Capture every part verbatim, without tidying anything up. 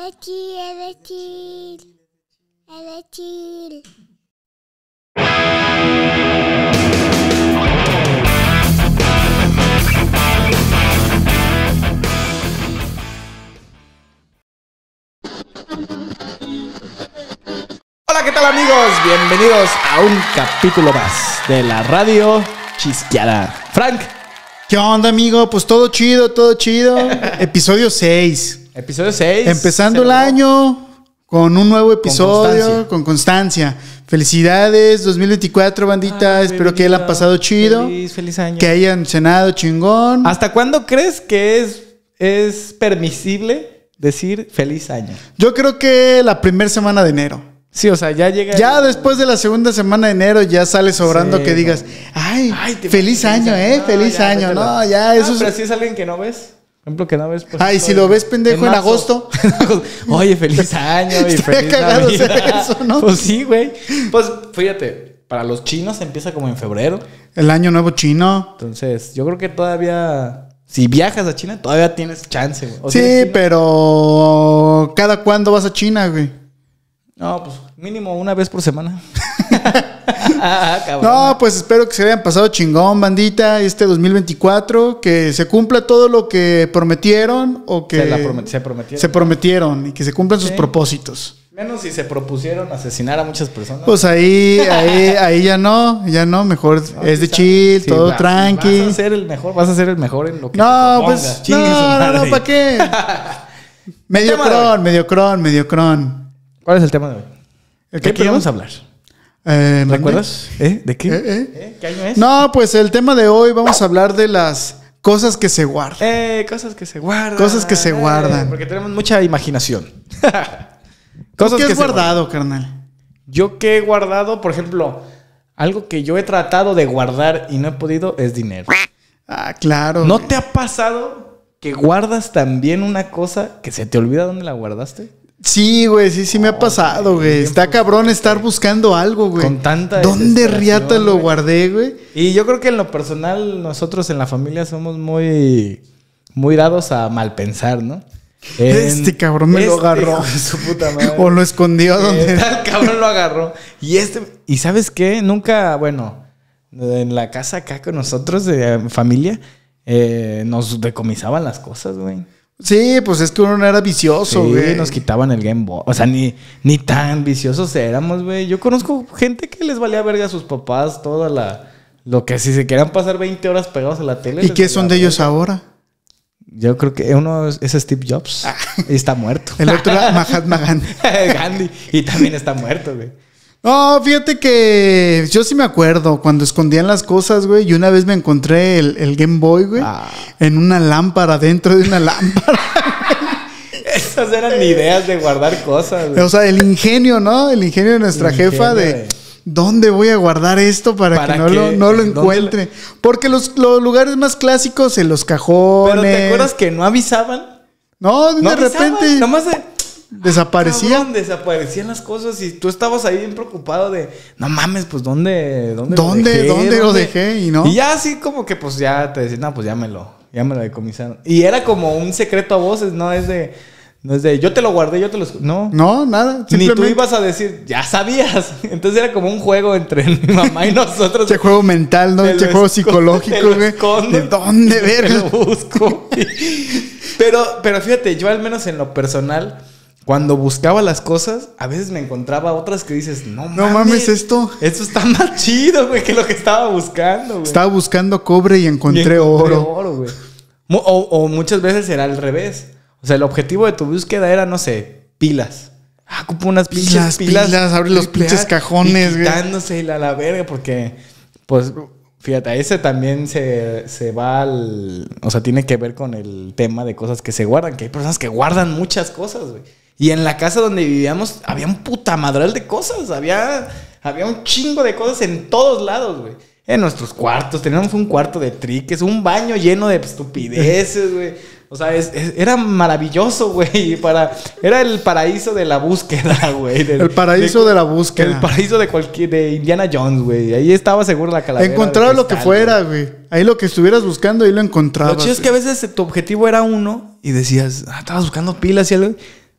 de chill, es de chill, es de chill. Hola, ¿qué tal, amigos? Bienvenidos a un capítulo más de la radio Chisqueada. Frank. ¿Qué onda, amigo? Pues todo chido, todo chido. Episodio seis. Episodio seis. Empezando el año con un nuevo episodio, con constancia. Con constancia. Felicidades, dos mil veinticuatro, bandita. Ay, Espero que la hayan pasado chido. Feliz, feliz año. Que hayan cenado chingón. ¿Hasta cuándo crees que es, es permisible decir feliz año? Yo creo que la primera semana de enero. Sí, o sea, ya llega... Ya el... después de la segunda semana de enero ya sale sobrando sí, que digas, ay, ay feliz año, eh, no, feliz ya, año. No, ya, eso no, pero es... si es alguien que no ves, por ejemplo, que no ves... Pues, ay, si lo ves pendejo en, en agosto. Oye, feliz año y feliz Navidad. Eso, ¿no? Pues sí, güey. Pues fíjate, para los chinos empieza como en febrero. El año nuevo chino. Entonces, yo creo que todavía... Si viajas a China, todavía tienes chance, güey. Sí, si pero... ¿Cada cuándo vas a China, güey? No, pues mínimo una vez por semana. No, pues espero que se hayan pasado chingón, bandita, este dos mil veinticuatro, que se cumpla todo lo que prometieron o que se, la promet se prometieron. Se prometieron y que se cumplan sí. sus propósitos. Menos si se propusieron asesinar a muchas personas. Pues ahí, ahí, ahí ya no, ya no, mejor no, es de chill, sí, todo vas, tranqui. Vas a ser el mejor, vas a ser el mejor en lo que no, te pues, no, no, no, ¿para qué? Mediocrón, mediocrón, mediocrón. ¿Cuál es el tema de hoy? ¿De qué vamos a hablar? Eh, ¿Recuerdas? ¿Eh? ¿De qué? ¿Eh, eh? ¿Eh? ¿Qué año es? No, pues el tema de hoy vamos a hablar de las cosas que se guardan. Eh, cosas que se guardan. Cosas que se eh, guardan. Porque tenemos mucha imaginación. Cosas ¿Qué que has guardado, carnal? Yo que he guardado, por ejemplo, algo que yo he tratado de guardar y no he podido es dinero. Ah, claro. ¿No te ha pasado que guardas también una cosa que se te olvida dónde la guardaste? Sí, güey, sí, sí me ha pasado, güey. Está cabrón estar buscando algo, güey. Con tanta ¿Dónde riata lo guardé, güey? Y yo creo que en lo personal, nosotros en la familia somos muy, muy dados a mal pensar, ¿no? En, este cabrón me este lo agarró. Su puta madre. O lo escondió donde. Eh, tal cabrón lo agarró. Y este, ¿y sabes qué? Nunca, bueno, en la casa acá con nosotros, de familia, eh, nos decomisaban las cosas, güey. Sí, pues es que uno no era vicioso, güey. Sí, nos quitaban el Game Boy. O sea, ni, ni tan viciosos éramos, güey. Yo conozco gente que les valía verga a sus papás toda la... Lo que si se querían pasar veinte horas pegados a la tele. ¿Y qué son de ellos ahora? Yo creo que uno es Steve Jobs. Ah. Y está muerto. El otro era Mahatma Gandhi. Gandhi. Y también está muerto, güey. No, fíjate que yo sí me acuerdo cuando escondían las cosas, güey. Y una vez me encontré el, el Game Boy, güey, ah. en una lámpara, dentro de una lámpara. Esas eran ideas de guardar cosas, güey. O sea, el ingenio, ¿no? El ingenio de nuestra ingenio jefa de... de... ¿Dónde voy a guardar esto para, para que no, que, lo, no lo encuentre? Le... Porque los, los lugares más clásicos en los cajones. ¿Pero te acuerdas que no avisaban? No, de no repente... Avisaban, nomás de... Desaparecían. Cabrón, desaparecían las cosas y tú estabas ahí bien preocupado de... No mames, pues ¿dónde ¿Dónde, ¿Dónde, lo, dejé? ¿dónde lo dejé? Y, ¿no? y ya así como que pues ya te decían, no, pues ya me lo, ya me lo decomisaron. Y era como un secreto a voces, no es de... No es de, yo te lo guardé, yo te lo... No. No, nada. Ni tú ibas a decir, ya sabías. Entonces era como un juego entre mi mamá y nosotros. Este juego mental, ¿no? Este juego psicológico, güey. ¿De dónde ver? Lo busco. pero, pero fíjate, yo al menos en lo personal, cuando buscaba las cosas, a veces me encontraba otras que dices, no mames. No mames esto. Esto está más chido, güey, que lo que estaba buscando, güey. Estaba buscando cobre y encontré, y encontré oro. oro, güey. O, o muchas veces era al revés. O sea, el objetivo de tu búsqueda era, no sé, pilas. Ah, ocupo unas pinches pilas. Pilas, pilas abre los pinches cajones, güey. Quitándose la, la verga, porque, pues, fíjate, ese también se, se va al... O sea, tiene que ver con el tema de cosas que se guardan. Que hay personas que guardan muchas cosas, güey. Y en la casa donde vivíamos había un puta madral de cosas. Había, había un chingo de cosas en todos lados, güey. En nuestros cuartos. Teníamos un cuarto de triques, un baño lleno de estupideces, güey. O sea, es, es, era maravilloso, güey. Para, era el paraíso de la búsqueda, güey. Del, el paraíso de, de la búsqueda. El paraíso de cualquier, de Indiana Jones, güey. Ahí estaba seguro la calavera. Encontraba lo que fuera, güey. Ahí lo que estuvieras buscando, ahí lo encontrabas. Lo chido es que a veces tu objetivo era uno y decías, ah, estabas buscando pilas y algo.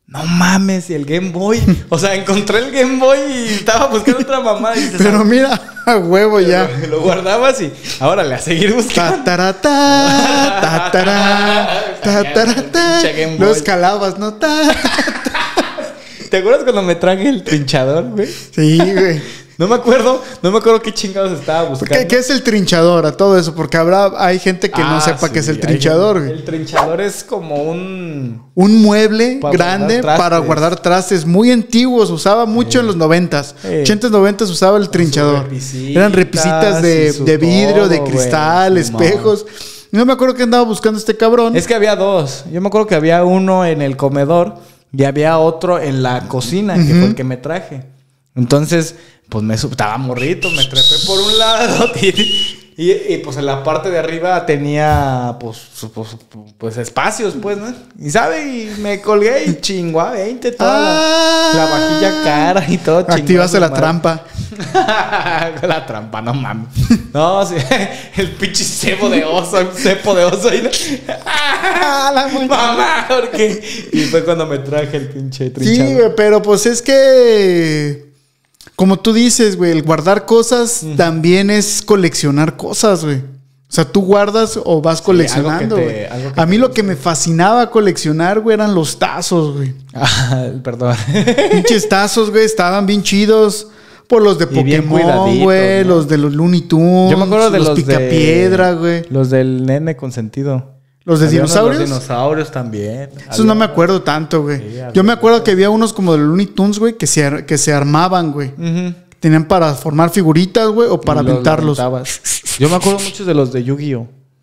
No mames, y el Game Boy. O sea, encontré el Game Boy y estaba buscando otra mamá. Y dices, pero mira, a huevo ya. Lo, lo guardabas y ahora le a seguir buscando. Tatarata, tatará, tatarata. Lo escalabas, ¿no? Ta, ta, ta. ¿Te acuerdas cuando me traje el trinchador, güey? Sí, güey. No me acuerdo, no me acuerdo qué chingados estaba buscando. ¿Qué, ¿Qué es el trinchador a todo eso? Porque habrá, hay gente que ah, no sepa sí, qué es el trinchador, güey. El trinchador es como un... Un mueble para grande guardar para guardar trastes muy antiguos. Usaba mucho sí. en los noventas. Sí. ochentas, noventas usaba el trinchador. Eran repisitas de, de vidrio, todo, de cristal, wey, espejos. No me acuerdo que andaba buscando este cabrón. Es que había dos. Yo me acuerdo que había uno en el comedor y había otro en la cocina, uh-huh. que fue el que me traje. Entonces... Pues me estaba morrito, me trepé por un lado y, y, y pues en la parte de arriba tenía pues, pues, pues espacios, pues, ¿no? Y sabe, y me colgué y chingó a veinte toda ah, la, la vajilla cara y todo. Activaste la trampa. La trampa, no mames. No, sí, el pinche cebo de oso, el cepo de oso. Y no, ¡ah, la mamá! Porque... Y fue cuando me traje el pinche trinchado. Sí, güey, pero pues es que... Como tú dices, güey, el guardar cosas uh-huh. también es coleccionar cosas, güey. O sea, tú guardas o vas sí, coleccionando, güey. A mí lo que me fascinaba coleccionar, güey, eran los tazos, güey. Ah, perdón. Pinches tazos, güey, estaban bien chidos. Por los de Pokémon, güey, ¿no? Los de los Looney Tunes. Yo me acuerdo de los, los Picapiedra, güey. Los del nene consentido. ¿Los de dinosaurios? Los dinosaurios también. Esos no me acuerdo tanto, güey. Sí, yo me acuerdo que había unos como de los Looney Tunes, güey, que se, que se armaban, güey. Uh-huh. Tenían para formar figuritas, güey, o para aventarlos. Yo me acuerdo mucho de los de Yu-Gi-Oh!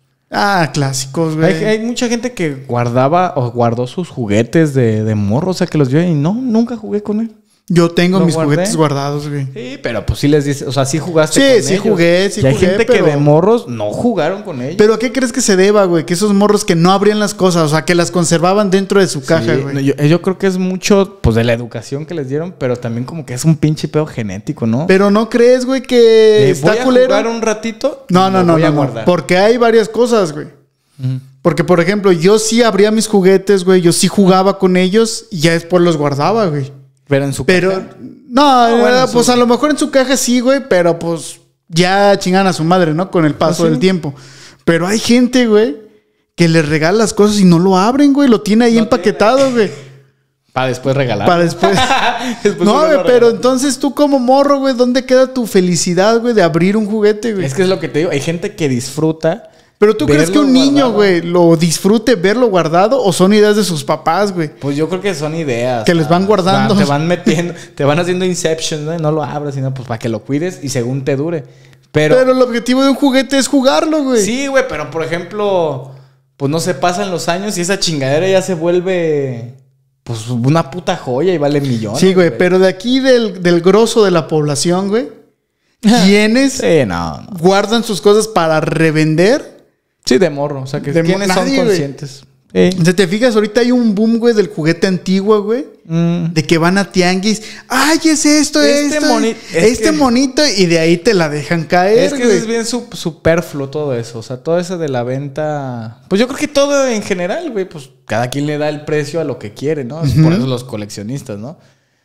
Ah, clásicos, güey. Hay, hay mucha gente que guardaba o guardó sus juguetes de, de morro, o sea, que los vio y no, nunca jugué con él. Yo tengo mis guardé. juguetes guardados, güey. Sí, pero pues sí les dices, o sea, sí jugaste sí, con sí ellos. Jugué, sí y hay jugué, gente pero... que de morros no jugaron con ellos. ¿Pero a qué crees que se deba, güey? Que esos morros que no abrían las cosas, o sea, que las conservaban dentro de su sí, caja, güey. Yo, yo creo que es mucho, pues, de la educación que les dieron, pero también como que es un pinche pedo genético, ¿no? Pero ¿no crees, güey, que ¿Le está voy a culero? jugar un ratito? No, no, no, voy no, a no, guardar. Porque hay varias cosas, güey. Uh-huh. Porque, por ejemplo, yo sí abría mis juguetes, güey. Yo sí jugaba con ellos y ya después los guardaba, güey. Pero en su pero, caja. No, no bueno, pues su... a lo mejor en su caja sí, güey. Pero pues ya chingan a su madre, ¿no? Con el paso ¿Ah, sí? del tiempo. Pero hay gente, güey, que le regala las cosas y no lo abren, güey. Lo tiene ahí no empaquetado, tiene. güey. Para después regalar. Para después. después no, güey, pero entonces tú como morro, güey, ¿dónde queda tu felicidad, güey, de abrir un juguete, güey? Es que es lo que te digo. Hay gente que disfruta. Pero tú crees que un niño, güey, lo disfrute verlo guardado o son ideas de sus papás, güey. Pues yo creo que son ideas. Que les van guardando. Van, te van metiendo, te van haciendo inception, ¿no? No lo abras, sino pues para que lo cuides y según te dure. Pero, pero el objetivo de un juguete es jugarlo, güey. Sí, güey, pero por ejemplo, pues no se pasan los años y esa chingadera ya se vuelve pues una puta joya y vale millones. Sí, güey, pero de aquí del, del grosso de la población, güey, ¿quiénes sí, no, no. guardan sus cosas para revender? Sí, de morro. O sea, que de ¿quiénes nadie, son conscientes? Sí. Si te fijas, ahorita hay un boom, güey, del juguete antiguo, güey. Mm. De que van a tianguis. ¡Ay, es esto, este esto! Moni- es este que... monito. Y de ahí te la dejan caer, Es que güey. es bien su- superfluo todo eso. O sea, todo eso de la venta... Pues yo creo que todo en general, güey. Pues cada quien le da el precio a lo que quiere, ¿no? Uh-huh. Por eso los coleccionistas, ¿no?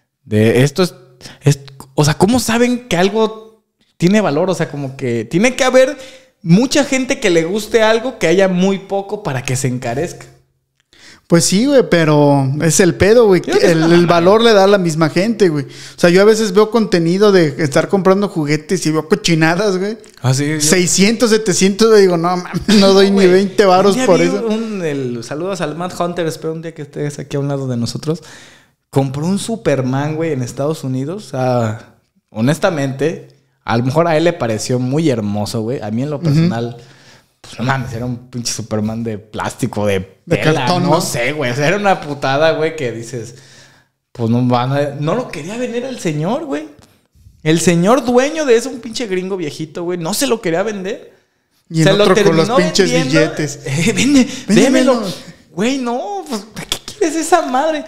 De esto es, es... O sea, ¿cómo saben que algo tiene valor? O sea, como que tiene que haber... mucha gente que le guste algo que haya muy poco para que se encarezca. Pues sí, güey, pero es el pedo, güey. El, el valor le da a la misma gente, güey. O sea, yo a veces veo contenido de estar comprando juguetes y veo cochinadas, güey. Ah, sí. Yo... seiscientos, setecientos, güey. Digo, no, mames, no doy no, ni veinte varos por eso. Un, el, saludos al Matt Hunter. Espero un día que estés aquí a un lado de nosotros. Compró un Superman, güey, en Estados Unidos. O sea, honestamente... A lo mejor a él le pareció muy hermoso, güey. A mí en lo personal, uh-huh. pues no mames, era un pinche Superman de plástico, de, de tela, cartón, no, ¿no? sé, güey. O sea, era una putada, güey, que dices, pues no van a... No lo quería vender el señor, güey. El señor dueño de eso, un pinche gringo viejito, güey, no se lo quería vender. Y en se otro lo con los pinches vendiendo. Billetes. Eh, vende, démelo. Güey, no, pues, ¿para qué quieres esa madre?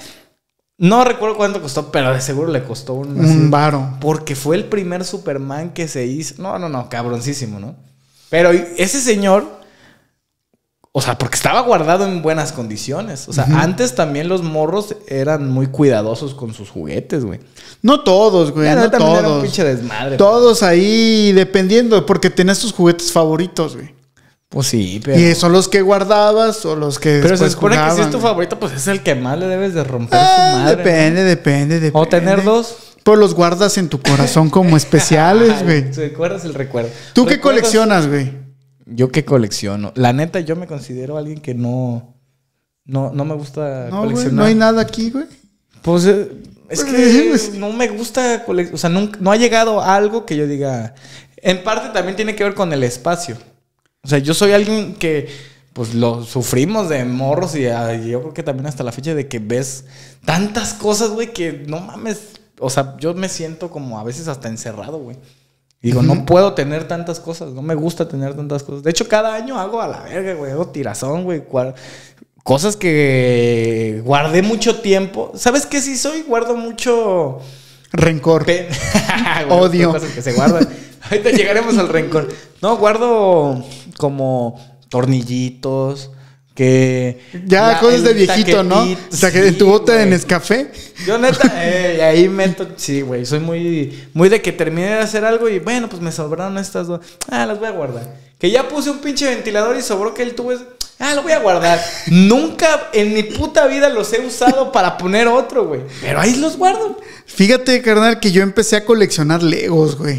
No recuerdo cuánto costó, pero de seguro le costó un... Un varo. Porque fue el primer Superman que se hizo. No, no, no, cabroncísimo, ¿no? Pero ese señor... O sea, porque estaba guardado en buenas condiciones. O sea, uh-huh. antes también los morros eran muy cuidadosos con sus juguetes, güey. No todos, güey. Ya, no todos. Era un pinche desmadre. Todos pero... ahí, dependiendo, porque tenías tus juguetes favoritos, güey. Pues sí, pero... Y son los que guardabas o los que pero se supone jugaban, que si es tu güey. favorito, pues es el que más le debes de romper ah, su madre. Depende, ¿no? depende, depende. O tener dos. Pero los guardas en tu corazón como especiales, güey. ¿Recuerdas el recuerdo? ¿Tú qué coleccionas, güey? Yo qué colecciono. La neta, yo me considero alguien que no... No, no me gusta no, coleccionar. Güey, no hay nada aquí, güey. Pues eh, es que no me gusta coleccionar. O sea, no, no ha llegado algo que yo diga... En parte también tiene que ver con el espacio. O sea, yo soy alguien que... Pues lo sufrimos de morros y, y yo creo que también hasta la fecha de que ves tantas cosas, güey, que no mames. O sea, yo me siento como a veces hasta encerrado, güey. Digo, uh-huh. no puedo tener tantas cosas. No me gusta tener tantas cosas. De hecho, cada año hago a la verga, güey. Hago tirazón, güey. Cual... Cosas que guardé mucho tiempo. ¿Sabes qué? Sí soy. Guardo mucho... Rencor. Pe... Odio. Cosas que se guardan. Ahorita llegaremos al rencor. No, guardo como tornillitos... Que... Ya, la, cosas de viejito, taquetito, ¿no? O sea, que sí, en tu bota de Nescafé. Yo neta, eh, ahí meto... Sí, güey, soy muy... Muy de que terminé de hacer algo y bueno, pues me sobraron estas dos. Ah, las voy a guardar. Que ya puse un pinche ventilador y sobró que el tubo es... Ah, lo voy a guardar. Nunca en mi puta vida los he usado para poner otro, güey. Pero ahí los guardo. Fíjate, carnal, que yo empecé a coleccionar Legos, güey.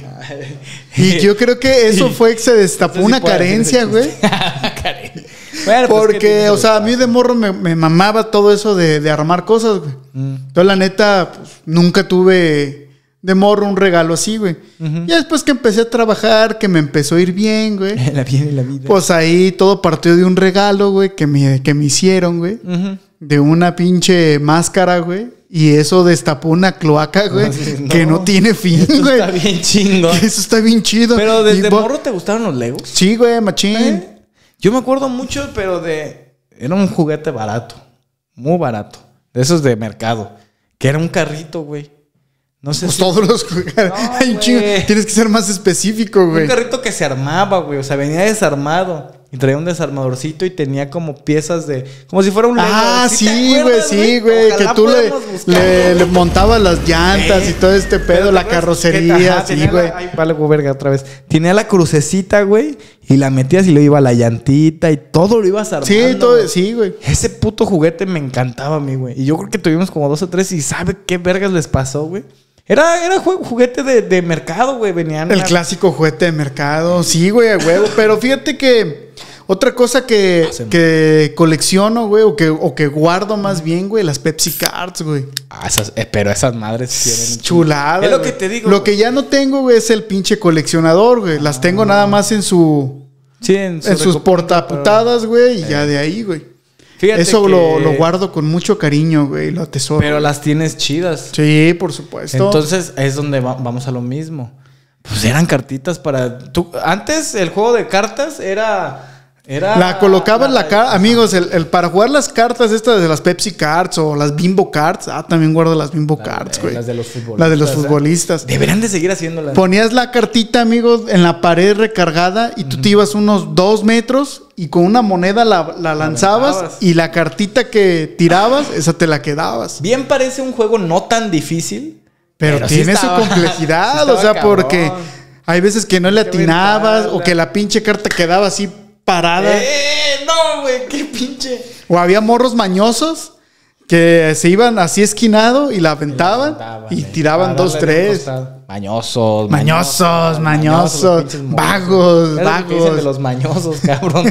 Y yo creo que eso fue que se destapó no sé una si carencia, güey. Carencia. Bueno, porque, pues, es que o sea, a mí de morro me, me mamaba todo eso de, de armar cosas, güey. Mm. Entonces, la neta, pues, nunca tuve de morro un regalo así, güey. Uh-huh. Ya después que empecé a trabajar, que me empezó a ir bien, güey. La vida y la vida. Pues ahí todo partió de un regalo, güey, que me, que me hicieron, güey. Uh-huh. De una pinche máscara, güey. Y eso destapó una cloaca, güey, no, que no tiene fin, güey. Está bien chingo. Eso está bien chido. Pero desde morro te gustaron los Legos. Sí, güey, machín. ¿Eh? Yo me acuerdo mucho, pero de... Era un juguete barato. Muy barato. De esos de mercado. Que era un carrito, güey. No sé pues si... todos los juguetes. No, Ay, chingo. Tienes que ser más específico, güey. Un carrito que se armaba, güey. O sea, venía desarmado. Y traía un desarmadorcito y tenía como piezas de... Como si fuera un Lego. Ah, ¿Sí, sí, güey, sí, güey. Que tú le, le, le montabas las llantas eh, y todo este pedo, la carrocería, ajá, sí, güey. Ay, vale, verga, otra vez. Tenía la crucecita, güey, y la metías y lo iba a la llantita y todo lo ibas armando. Sí, todo, sí, güey. Ese puto juguete me encantaba a mí, güey. Y yo creo que tuvimos como dos o tres y ¿sabe qué vergas les pasó, güey? Era, era juguete de, de mercado, güey. Venían el a... clásico juguete de mercado. Sí, güey, a huevo. Pero fíjate que otra cosa que, ah, que colecciono, güey, o que, o que guardo más bien, güey, las Pepsi Cards, güey. Ah, esas, eh, pero esas madres tienen chulada. Es lo que te digo. Lo güey. que ya no tengo, güey, es el pinche coleccionador, güey. Las ah. tengo nada más en su. Sí, en, su en sus portaputadas, güey, y eh. ya de ahí, güey. Fíjate Eso que... lo, lo guardo con mucho cariño, güey, lo atesoro. Pero las tienes chidas. Sí, por supuesto. Entonces es donde va, vamos a lo mismo. Pues eran cartitas para... Tú, antes el juego de cartas era... Era la colocabas la, la carta, amigos, el, el para jugar las cartas estas de las Pepsi Cards o las Bimbo Cards. Ah, también guardo las Bimbo la, Cards, güey. Las de los futbolistas. Las de los futbolistas. ¿eh? Deberían de seguir haciéndolas. Ponías la cartita, amigos, en la pared recargada y tú uh-huh. te ibas unos dos metros y con una moneda la, la lanzabas la y la cartita que tirabas, esa te la quedabas. Bien parece un juego no tan difícil. Pero, pero tiene sí estaba, su complejidad, sí o sea, cabrón. Porque hay veces que no le atinabas o que la pinche carta quedaba así parada. ¡Eh! No, güey, qué pinche. O había morros mañosos que se iban así esquinado y la aventaban y, la aventaban, y tiraban eh. dos, tres. Mañosos, mañosos, mañosos, mañosos vagos, vagos. De los mañosos, cabrón.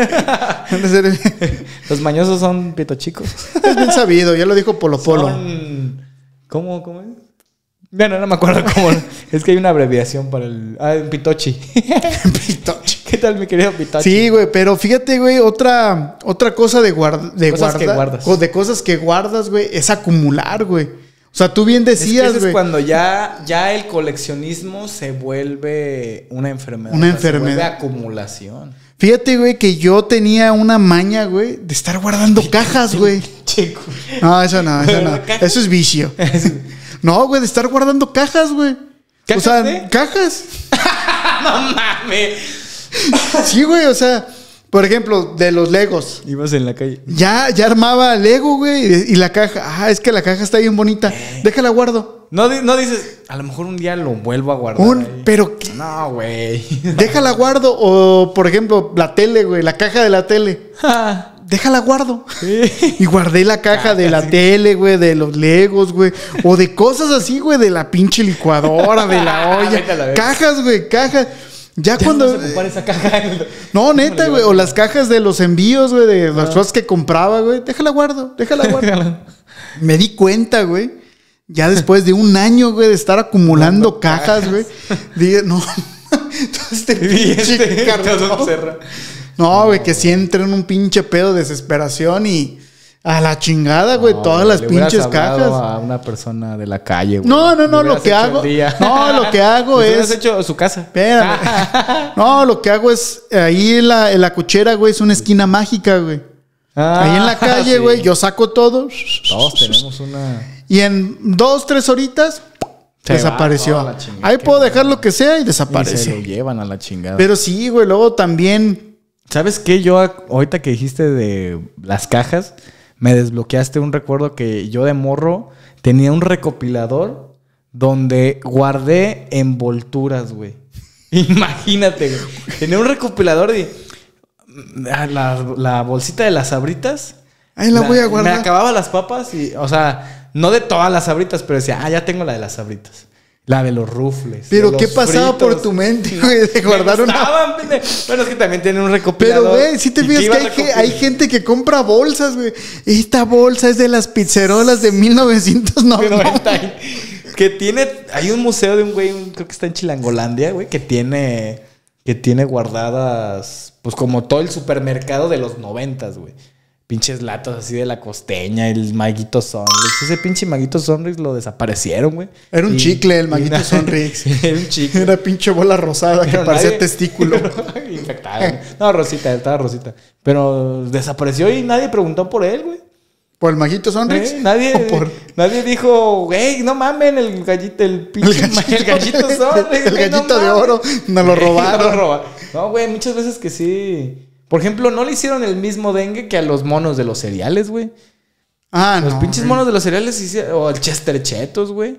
Los mañosos son pito chicos. Es bien sabido, ya lo dijo Polo Polo. Son... ¿Cómo, cómo es? Bueno, no me acuerdo cómo. Es que hay una abreviación para el... Ah, un pitochi. Pitochi. ¿Qué tal, mi querido pitochi? Sí, güey, pero fíjate, güey, otra, otra cosa de, guarda, de cosas guarda, que guardas. De cosas que guardas, güey, es acumular, güey. O sea, tú bien decías, güey. Es, es cuando ya, ya el coleccionismo se vuelve una enfermedad. Una o sea, enfermedad. Se vuelve acumulación. Fíjate, güey, que yo tenía una maña, güey, de estar guardando cajas, güey. Chico. No, eso no, eso no. Eso es vicio. No, güey, de estar guardando cajas, güey. O sea, de? cajas. No mames. Sí, güey, o sea, Por ejemplo, de los Legos. Ibas en la calle. Ya, ya armaba Lego, güey. Y, y la caja. Ah, es que la caja está bien bonita. Eh. Déjala guardo. No, no dices, a lo mejor un día lo vuelvo a guardar. Un, ahí. Pero. No, güey. Déjala guardo. O, por ejemplo, la tele, güey. La caja de la tele. Déjala guardo. Sí. Y guardé la caja ah, de la sí. tele, güey. De los Legos, güey. O de cosas así, güey. De la pinche licuadora, de la olla. Cajas, güey. Cajas. Ya, ya cuando. No, esa caja. No, neta, güey. O las cajas de los envíos, güey. De las ah. cosas que compraba, güey. Déjala guardo. Déjala guardo. Me di cuenta, güey. Ya después de un año, güey, de estar acumulando no, no, cajas, güey. Dije, no. Todo este pinche cartón. No, güey, que si entra en un pinche pedo de desesperación y. A la chingada, güey, no, todas las pinches cajas. A una persona de la calle, güey. No, no, no, lo que hago. No, lo que hago es. has hecho su casa. Espérame. No, lo que hago es. Ahí en la, en la cochera, güey, es una esquina mágica, güey. Ah, ahí en la calle, güey, sí. Yo saco todo. Todos tenemos una. Y en dos, tres horitas. Se desapareció. Ahí puedo dejar lo que sea y desaparece. Y se lo llevan a la chingada. Pero sí, güey, luego también. ¿Sabes qué? Yo, ahorita que dijiste de las cajas. Me desbloqueaste un recuerdo que yo de morro tenía un recopilador donde guardé envolturas, güey. Imagínate, güey. Tenía un recopilador de la, la bolsita de las Sabritas. Ahí la, la voy a guardar. Me acababa las papas y, o sea, no de todas las Sabritas, pero decía, ah, ya tengo la de las Sabritas. La de los rufles. Pero ¿qué pasaba fritos por tu mente, güey? De guardar una. Bueno, es que también tienen un recopilador. Pero, güey, sí te fijas que hay, que hay gente que compra bolsas, güey. Esta bolsa es de las pizzerolas de mil novecientos noventa. Que tiene. Hay un museo de un güey, creo que está en Chilangolandia, güey, que tiene. Que tiene guardadas. Pues como todo el supermercado de los noventas, güey. Pinches latas así de la Costeña, el Maguito Sonrix. Ese pinche Maguito Sonrix lo desaparecieron, güey. Era un y, chicle el Maguito na- Sonrix. Era un chicle. Era pinche bola rosada pero que nadie, parecía testículo. Infectado. No, Rosita, estaba Rosita. Pero desapareció y nadie preguntó por él, güey. ¿Por el Maguito Sonrix? ¿Eh? Nadie, por... nadie dijo, güey, no mamen, el gallito, el pinche el gallito, el gallito Sonrix. El gallito no de oro, nos lo robaron. No, roba. no, güey, muchas veces que sí. Por ejemplo, no le hicieron el mismo dengue que a los monos de los cereales, güey. Ah, los no. Los pinches güey. monos de los cereales, o el Chester Chetos, güey.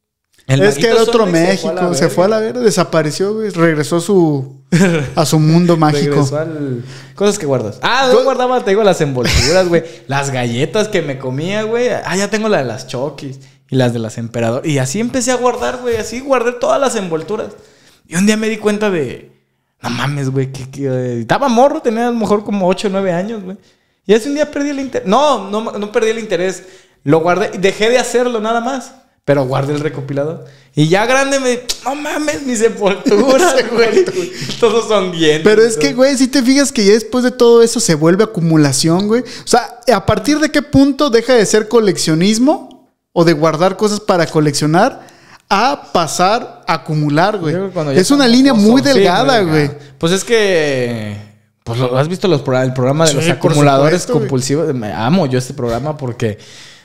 El es que era otro México, se fue a la verga, desapareció, güey. Regresó su, a su mundo mágico. Regresó al... Cosas que guardas. Ah, yo guardaba, te digo, las envolturas, güey. Las galletas que me comía, güey. Ah, ya tengo la de las Chokis y las de las Emperador. Y así empecé a guardar, güey. Así guardé todas las envolturas. Y un día me di cuenta de... No mames, güey, que, que eh, estaba morro, tenía a lo mejor como ocho o nueve años, güey. Y hace un día perdí el interés. No, no, no perdí el interés. Lo guardé y dejé de hacerlo nada más. Pero guardé el recopilador. Y ya grande me... No mames, mis envolturas, güey. Todos son dientes. Pero es que, güey, si te fijas que ya después de todo eso se vuelve acumulación, güey. O sea, ¿a partir de qué punto deja de ser coleccionismo? O de guardar cosas para coleccionar... a pasar a acumular, güey. Es una línea muy delgada, güey. Pues es que... Pues lo, ¿has visto los, el programa de sí, los acumuladores supuesto, compulsivos? Güey. Me amo yo este programa porque...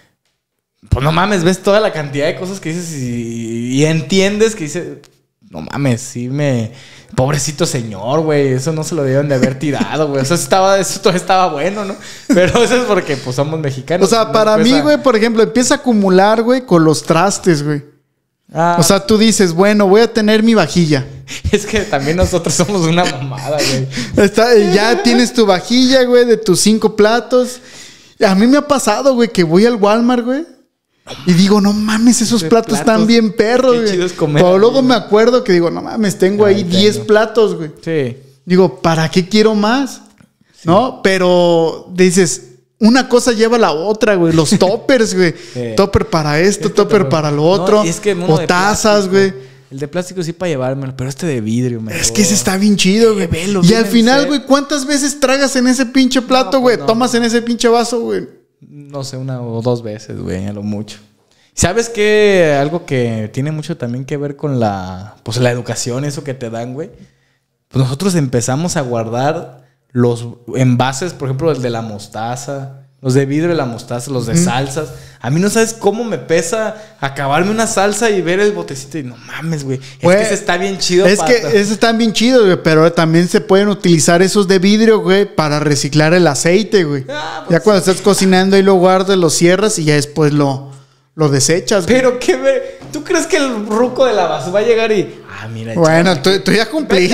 Pues no mames, ves toda la cantidad de cosas que dices y, y entiendes que dices... No mames, sí me... Pobrecito señor, güey. Eso no se lo debieron de haber tirado, güey. Eso estaba, eso todo estaba bueno, ¿no? Pero eso es porque, pues, somos mexicanos. O sea, para mí, güey, por ejemplo, empieza a acumular, güey, con los trastes, güey. Ah. O sea, tú dices, bueno, voy a tener mi vajilla. Es que también nosotros somos una mamada, güey. Está, ya tienes tu vajilla, güey, de tus cinco platos. A mí me ha pasado, güey, que voy al Walmart, güey. Y digo, no mames, esos platos, platos están bien perros, güey. Pero luego me acuerdo que digo, no mames, tengo ahí diez platos, güey. Sí. Digo, ¿para qué quiero más? Sí. ¿No? Pero dices... Una cosa lleva a la otra, güey. Los toppers, güey. Sí. Topper para esto, este topper para lo otro. No, es que o tazas, güey. El de plástico sí para llevármelo, pero este de vidrio, mejor. Es que ese está bien chido, güey. Y al final, güey, ¿cuántas veces tragas en ese pinche plato, güey? No, pues no. Tomas en ese pinche vaso, güey. No sé, una o dos veces, güey, a lo mucho. ¿Sabes qué? Algo que tiene mucho también que ver con la... Pues la educación, eso que te dan, güey. Pues nosotros empezamos a guardar... Los envases, por ejemplo, el de la mostaza, los de vidrio de la mostaza, los de mm. salsas. A mí no sabes cómo me pesa acabarme una salsa y ver el botecito y no mames, güey. Es Güey, que ese está bien chido. Es para... que ese están bien chido, güey, pero también se pueden utilizar esos de vidrio, güey, para reciclar el aceite, güey. Ah, pues ya cuando sí. estás cocinando y lo guardas, lo cierras y ya después lo, lo desechas, güey. Pero qué ve... ¿Tú crees que el ruco de la basura va a llegar y... Ah, mira. Bueno, tú, tú ya cumpliste.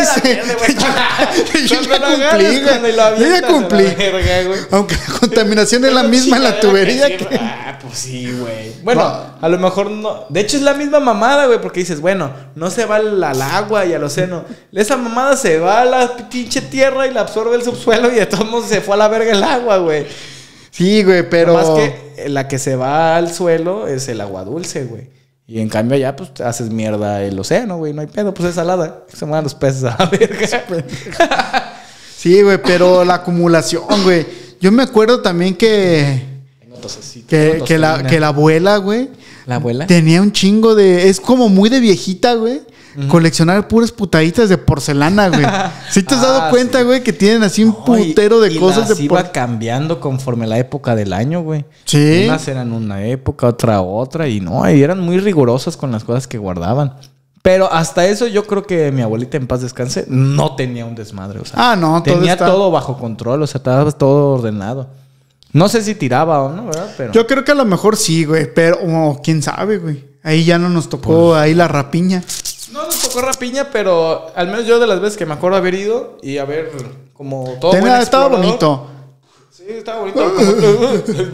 Yo ya cumplí, güey. Yo ya cumplí. Aunque la contaminación es la misma en la tubería. Que... Ah, pues sí, güey. Bueno, no. A lo mejor no. De hecho, es la misma mamada, güey. Porque dices, bueno, no se va al, al agua y al océano. Esa mamada se va a la pinche tierra y la absorbe el subsuelo y de todos modos se fue a la verga el agua, güey. Sí, güey, pero... Más que la que se va al suelo es el agua dulce, güey. Y en cambio allá, pues, haces mierda el océano, güey. No hay pedo, pues es salada. Se muevan los peces a la verga. Sí, güey, pero la acumulación, güey. Yo me acuerdo también que... Que, que, la, que la abuela, güey... ¿La abuela? Tenía un chingo de... Es como muy de viejita, güey. Uh-huh. Coleccionar puras putaditas de porcelana, güey. ¿Sí te has ah, dado cuenta, güey? Sí. Que tienen así un no, putero de y cosas las de iba por... cambiando conforme la época del año, güey. Sí. Unas eran una época, otra otra. Y no, y eran muy rigurosos con las cosas que guardaban. Pero hasta eso yo creo que mi abuelita, en paz descanse, no tenía un desmadre. O sea, ah, no. Tenía todo, está... todo bajo control. O sea, estaba todo ordenado. No sé si tiraba o no, ¿verdad? Pero... Yo creo que a lo mejor sí, güey. Pero oh, quién sabe, güey. Ahí ya no nos tocó pues... ahí la rapiña. No nos tocó rapiña, pero al menos yo de las veces que me acuerdo haber ido y haber como todo Tenía, estaba bonito. Sí, estaba bonito. Como,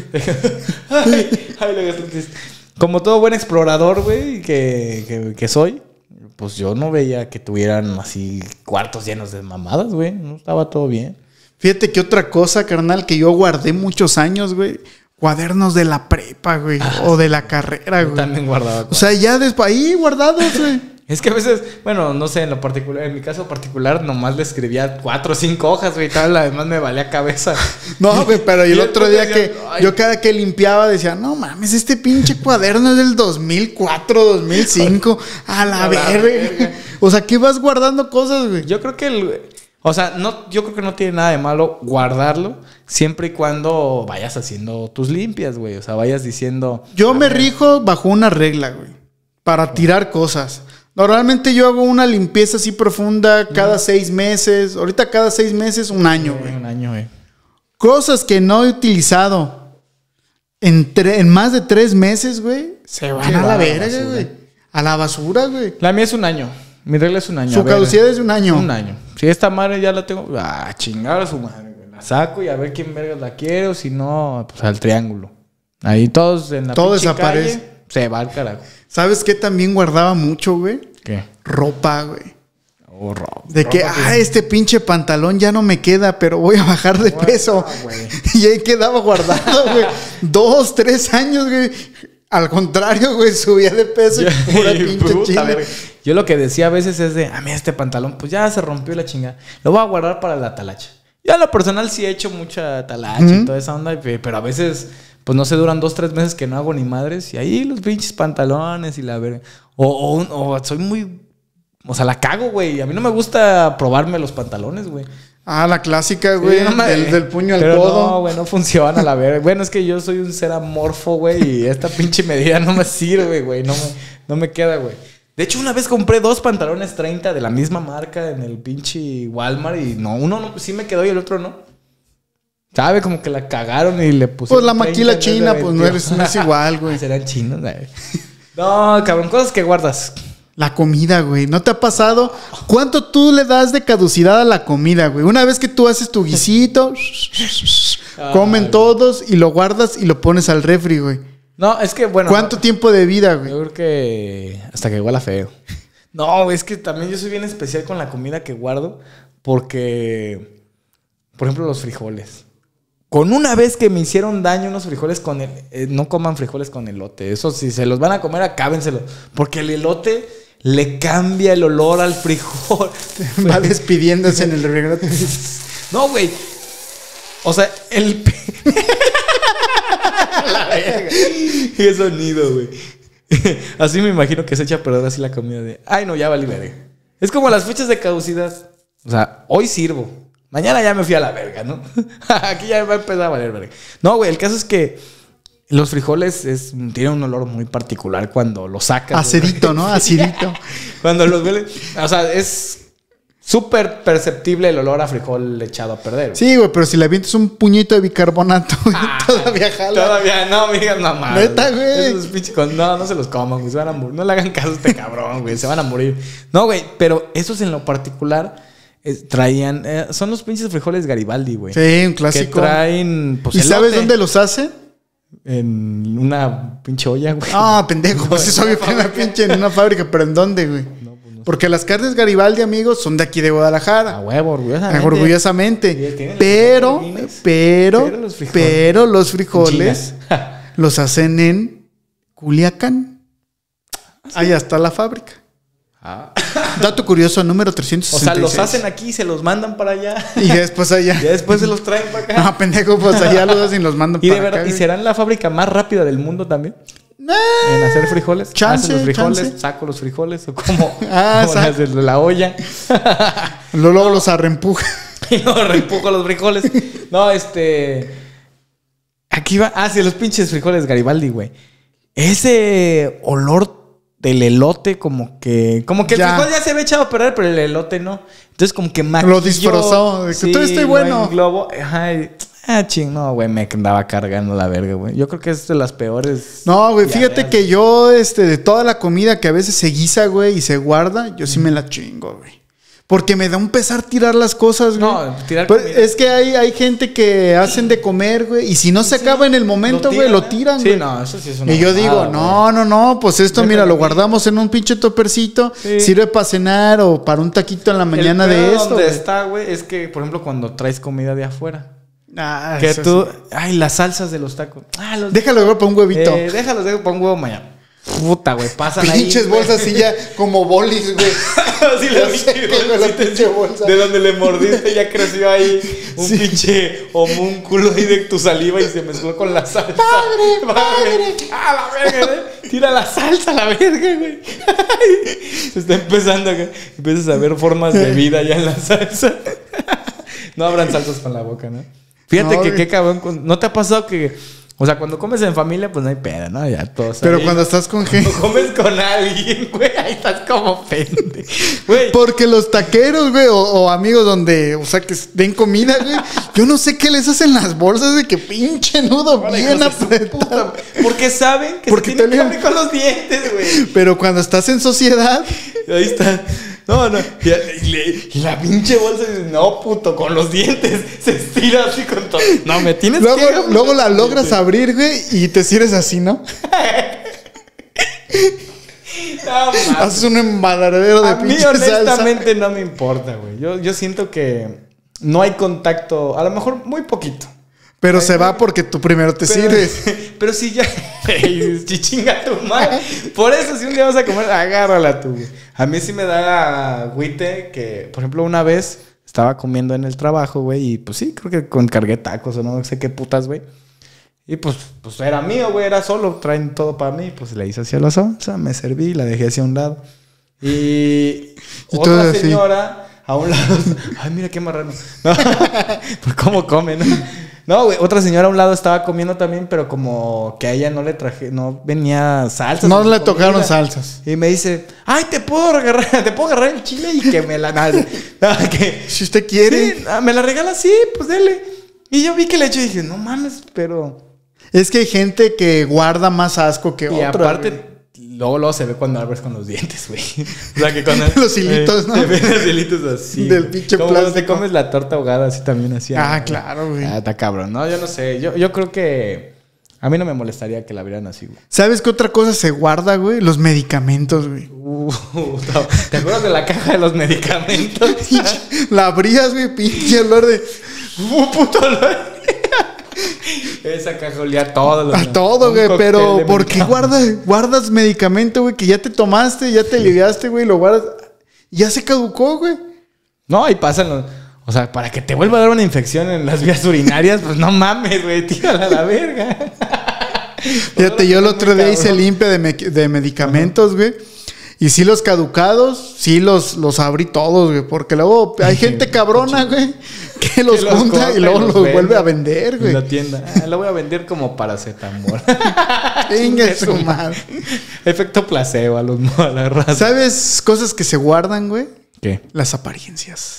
ay, ay, como todo buen explorador, güey, que, que, que soy, pues yo no veía que tuvieran así cuartos llenos de mamadas, güey. No estaba todo bien. Fíjate que otra cosa, carnal, que yo guardé muchos años, güey. Cuadernos de la prepa, güey. Ah, o de la carrera, güey. También guardaba. O sea, ya después ahí guardados, güey. Es que a veces, bueno, no sé, en lo particular, en mi caso particular, nomás le escribía cuatro o cinco hojas, güey, y tal, además me valía cabeza. No, güey, pero y el otro día decía, que ay, yo cada que limpiaba decía, no mames, este pinche cuaderno es del dos mil cuatro, dos mil cinco, a la, a verga. la verga. O sea, ¿qué vas guardando cosas, güey? Yo creo que el... O sea, no, yo creo que no tiene nada de malo guardarlo siempre y cuando vayas haciendo tus limpias, güey. O sea, vayas diciendo... Yo me ver. rijo bajo una regla, güey. Para tirar cosas. Normalmente yo hago una limpieza así profunda cada mm. seis meses. Ahorita cada seis meses, un año, güey. Un año, güey. Cosas que no he utilizado en, tre- en más de tres meses, güey. Se van a la verga, güey. A la basura, güey. La mía es un año. Mi regla es un año. Su caducidad es un año. Un año. Si esta madre ya la tengo, ah, chingar a su madre, güey. La saco y a ver quién vergas la quiere, o si no, pues al triángulo. Ahí todos en la todo desaparece. Calle, se va al carajo. ¿Sabes qué también guardaba mucho, güey? ¿Qué? Ropa, güey. Oh, ropa. De que, ropa, ah, este pinche pantalón ya no me queda, pero voy a bajar de Guarda, peso. Güey. Y ahí quedaba guardado, güey. Dos, tres años, güey. Al contrario, güey, subía de peso y pura pinche chile. Yo lo que decía a veces es de, a mí este pantalón, pues ya se rompió la chingada. Lo voy a guardar para la talacha. Yo a lo personal sí he hecho mucha talacha uh-huh. y toda esa onda, pero a veces, pues no sé, duran dos, tres meses que no hago ni madres. Y ahí los pinches pantalones y la verga. O, o, o soy muy... O sea, la cago, güey. A mí no me gusta probarme los pantalones, güey. Ah, la clásica, güey, sí, no me... del, del puño al pero codo. No, güey, no funciona la verga. Bueno, es que yo soy un ser amorfo, güey, y esta pinche medida no me sirve, güey. No me, no me queda, güey. De hecho, una vez compré dos pantalones treinta de la misma marca en el pinche Walmart y no, uno no, sí me quedó y el otro no. ¿Sabe? Como que la cagaron y le pusieron. Pues la maquila china, pues no, eres, no es igual, güey. Serán chinos, güey. No, cabrón, cosas que guardas. La comida, güey. ¿No te ha pasado? ¿Cuánto tú le das de caducidad a la comida, güey? Una vez que tú haces tu guisito, comen Ay, todos y lo guardas y lo pones al refri, güey. No, es que bueno. ¿Cuánto no, tiempo de vida, güey? Yo creo que hasta que huela feo. No, es que también yo soy bien especial con la comida que guardo porque, por ejemplo, los frijoles. Con una vez que me hicieron daño unos frijoles con el... Eh, no coman frijoles con elote. Eso, si se los van a comer, acábenselo. Porque el elote le cambia el olor al frijol. Va despidiéndose en el refrigerador. No, güey. O sea, el... La verga. Qué sonido, güey. Así me imagino que se echa a perder así la comida de... Ay, no, ya valí verga. Es como las fechas de caducidad. O sea, hoy sirvo. Mañana ya me fui a la verga, ¿no? Aquí ya va a empezar a valer verga. No, güey, el caso es que Los frijoles es, tienen un olor muy particular cuando los sacas. Acidito, ¿no? Acidito. Cuando los hueles. O sea, es súper perceptible el olor a frijol echado a perder. Güey. Sí, güey, pero si le avientas un puñito de bicarbonato, Ah, todavía jala. Todavía no, amigas, no mames. Neta, güey. Esos pinches con- No, no se los coman, güey. Se van a morir. No le hagan caso a este cabrón, güey. Se van a morir. No, güey, pero esos en lo particular eh, traían. eh, son los pinches frijoles Garibaldi, güey. Sí, un Que clásico. traen. Pues, ¿Y elote sabes dónde los hace? En una pinche olla, güey. Ah, pendejo. Pues es obvio que en una pinche en una fábrica, pero ¿en dónde, güey? No, pues no sé. Porque las carnes Garibaldi, amigos, son de aquí de Guadalajara. A huevo, orgullosamente. Orgullosamente. Sí, tienen Pero, los frijoles. pero, Pero los frijoles. pero los frijoles Chinas. los hacen en Culiacán. Allá está la fábrica. Ah. Dato curioso número O trescientos sea, sesenta y seis. los hacen aquí y se los mandan para allá. Y después allá. Y después se los traen para acá. No, pendejo, pues allá los hacen y los mandan Y de para verdad, acá. ¿y güey. serán la fábrica más rápida del mundo también? Eh, En hacer frijoles. Chance, Hacen los frijoles, chance. saco los frijoles o como Ah, como saco. las de la olla. Luego los arrempuja. Y luego reempujo los frijoles. No, este. Aquí va. Ah, sí, los pinches frijoles Garibaldi, güey. Ese olor del elote, como que. Como que Ya. el frijol ya se había echado a perder, pero el elote no. Entonces, como que maquilló. Lo disfrazó, de que todavía estoy lo bueno. englobó. Ajá. y- Ah, ching, no, güey, me andaba cargando la verga, güey. Yo creo que es de las peores. No, güey, fíjate diarreas. que yo, este, de toda la comida que a veces se guisa, güey, y se guarda, yo sí me la chingo, güey. Porque me da un pesar tirar las cosas, güey. No, tirar Pero comida. es que hay, hay gente que hacen de comer, güey, y si no se Sí, acaba en el momento, güey, tiran, lo ¿eh? tiran, Sí, güey. no, eso sí es una Y yo mamada, digo, güey. no, no, no, pues esto, mira, Déjalo lo guardamos en un pinche topercito, Sí. sirve para cenar o para un taquito en la mañana El de pedo esto. donde güey. está, güey, es que, por ejemplo, cuando traes comida de afuera. Ah, Que eso tú. sí. Ay, las salsas de los tacos. Ah, los. Déjalo güey, para un huevito. Eh, déjalos, dejo para un huevo mañana. Puta, güey, pasan ahí. Pinches güey. bolsas así ya como bolis, güey. Así la Ya pinche sé que, güey, la bolsita pinche bolsa. de donde le mordiste ya creció ahí un Sí. pinche homúnculo ahí de tu saliva y se mezcló con la salsa. ¡Padre, padre! ¡Ah, la verga, güey! Tira la salsa a la verga, güey. Se está empezando acá. Empiezas a ver formas de vida ya en la salsa. No abran salsas con la boca, ¿no? Fíjate No, que güey. qué cabrón. con- ¿No te ha pasado que... O sea, cuando comes en familia, pues no hay pedo, ¿no? Ya todos Pero ahí. cuando estás con gente. Cuando comes con alguien, güey, ahí estás como pende. Güey, Porque los taqueros, güey, o, o amigos donde, o sea, que den comida, güey. Yo no sé qué les hacen las bolsas de que pinche nudo hola, bien hijos de su apretado. puta- Porque saben que Porque se tienen te que olvidan- abrir con los dientes, güey. Pero cuando estás en sociedad, Ahí está. No, no. Y, y le- y la pinche bolsa dice, no, puto, con los dientes. Se estira así con todo. No, me tienes luego, que abrir luego la con los logras dientes. abrir, güey, y te sirves así, ¿no? No, mames. Haces un embadadero de A mí pinche salsa. honestamente no me importa, güey. Yo, yo siento que no hay contacto, a lo mejor muy poquito. Pero se va porque tú primero te Pero, sirves. pero si ya. Ey, chichinga tu madre. Por eso, si un día vas a comer, agárrala tú, güey. A mí sí me da agüite que, por ejemplo, una vez estaba comiendo en el trabajo, güey, y pues sí, creo que con cargué tacos o no sé qué putas, güey. Y pues, pues era mío, güey, era solo, traen todo para mí. Pues le hice hacia la salsa, me serví, la dejé hacia un lado. Y, Y todo otra así. señora a un lado. Ay, mira qué marrano. No, pues cómo come, ¿no? No, güey, otra señora a un lado estaba comiendo también, pero como que a ella no le traje, no venía salsa. No le tocaron salsas. Y me dice, ay, te puedo agarrar, te puedo agarrar el chile y que me la nada. que, Si usted quiere. sí, ah, me la regala, sí, pues dele. Y yo vi que le echo y dije, no mames, pero. Es que hay gente que guarda más asco que Y otra. aparte, güey. luego, luego se ve cuando abres con los dientes, güey. O sea, que cuando. Los hilitos, ¿no? Se ven los hilitos así. Del güey. pinche Como cuando te plástico. comes la torta ahogada, así también así. Ah, ¿no? claro, güey. Ah, está cabrón. No, yo no sé. Yo, yo creo que. A mí no me molestaría que la vieran así, güey. ¿Sabes qué otra cosa se guarda, güey? Los medicamentos, güey. Uh, ¿te acuerdas de la caja de los medicamentos? La abrías, güey, pinche olor de. ¡Uh, puto olor! Esa caja olía todo. lo- A todo, un güey. cóctel Pero, de ¿por qué medicamentos. guardas, guardas medicamento, güey? Que ya te tomaste, ya te aliviaste, güey, lo guardas. Ya se caducó, güey. No, y pasan los... O sea, para que te vuelva a dar una infección en las vías urinarias, pues no mames, güey, tírala a la verga. Fíjate, yo el otro día hice limpia de, me- de medicamentos, güey. Y sí, los caducados, sí los, los abrí todos, güey. Porque luego hay gente cabrona, güey, Que los, que los junta y luego los vende, vuelve a vender, güey. En la tienda. Ah, lo voy a vender como paracetamol. Venga, su madre. Efecto placebo a los a la raza. ¿Sabes cosas que se guardan, güey? ¿Qué? Las apariencias.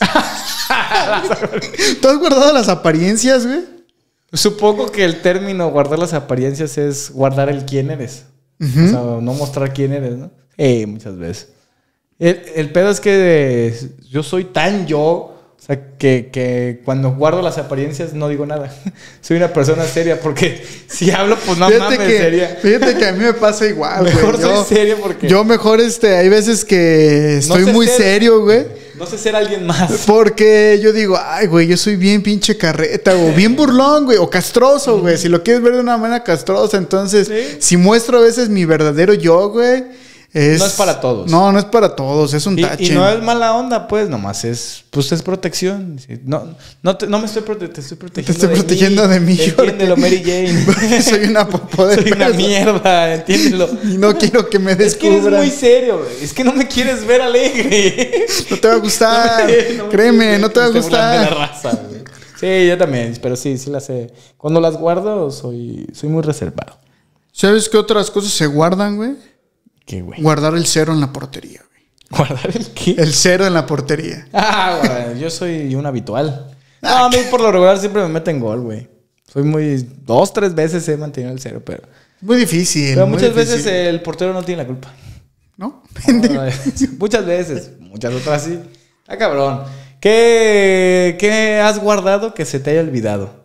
¿Tú has guardado las apariencias, güey? Supongo que el término guardar las apariencias es guardar el quién eres. Uh-huh. O sea, no mostrar quién eres, ¿no? Eh, muchas veces. El, el pedo es que yo soy tan yo, o sea, que, que cuando guardo las apariencias no digo nada. Soy una persona seria porque si hablo, pues no fíjate mames, que, seria. Fíjate que a mí me pasa igual, güey. Mejor yo, soy serio porque... Yo mejor, este, hay veces que estoy no muy ser, serio, güey. No sé ser alguien más. Porque yo digo, ay, güey, yo soy bien pinche carreta, o bien burlón, güey, o castroso, güey. Si lo quieres ver de una manera castrosa, entonces, ¿sí? Si muestro a veces mi verdadero yo, güey, es... No es para todos. No, no es para todos, es un y, tache. Y no es mala onda, pues, nomás es... Pues es protección. No, no, te, no me estoy, prote te estoy protegiendo Te estoy de protegiendo mí. de mí. Entiéndelo, Mary Jane. Soy una popó de Soy una mierda, entiéndelo. Y no quiero que me descubran. Es que eres muy serio, güey. Es que no me quieres ver alegre. No te va a gustar. No me, no Créeme, no te va a gustar. De la raza, güey. Sí, yo también. Pero sí, sí las sé. Cuando las guardo, soy, soy muy reservado. ¿Sabes qué otras cosas se guardan, güey? ¿Qué, güey? Guardar el cero en la portería, güey. ¿Guardar el qué? El cero en la portería. Ah, güey. Yo soy un habitual. No, a mí por lo regular siempre me meten gol, güey. Soy muy... Dos, tres veces he mantenido el cero, pero... Muy difícil. Pero muy muchas difícil. veces el portero no tiene la culpa. ¿No? no muchas veces. Muchas otras sí. Ah, cabrón. ¿Qué, ¿Qué has guardado que se te haya olvidado?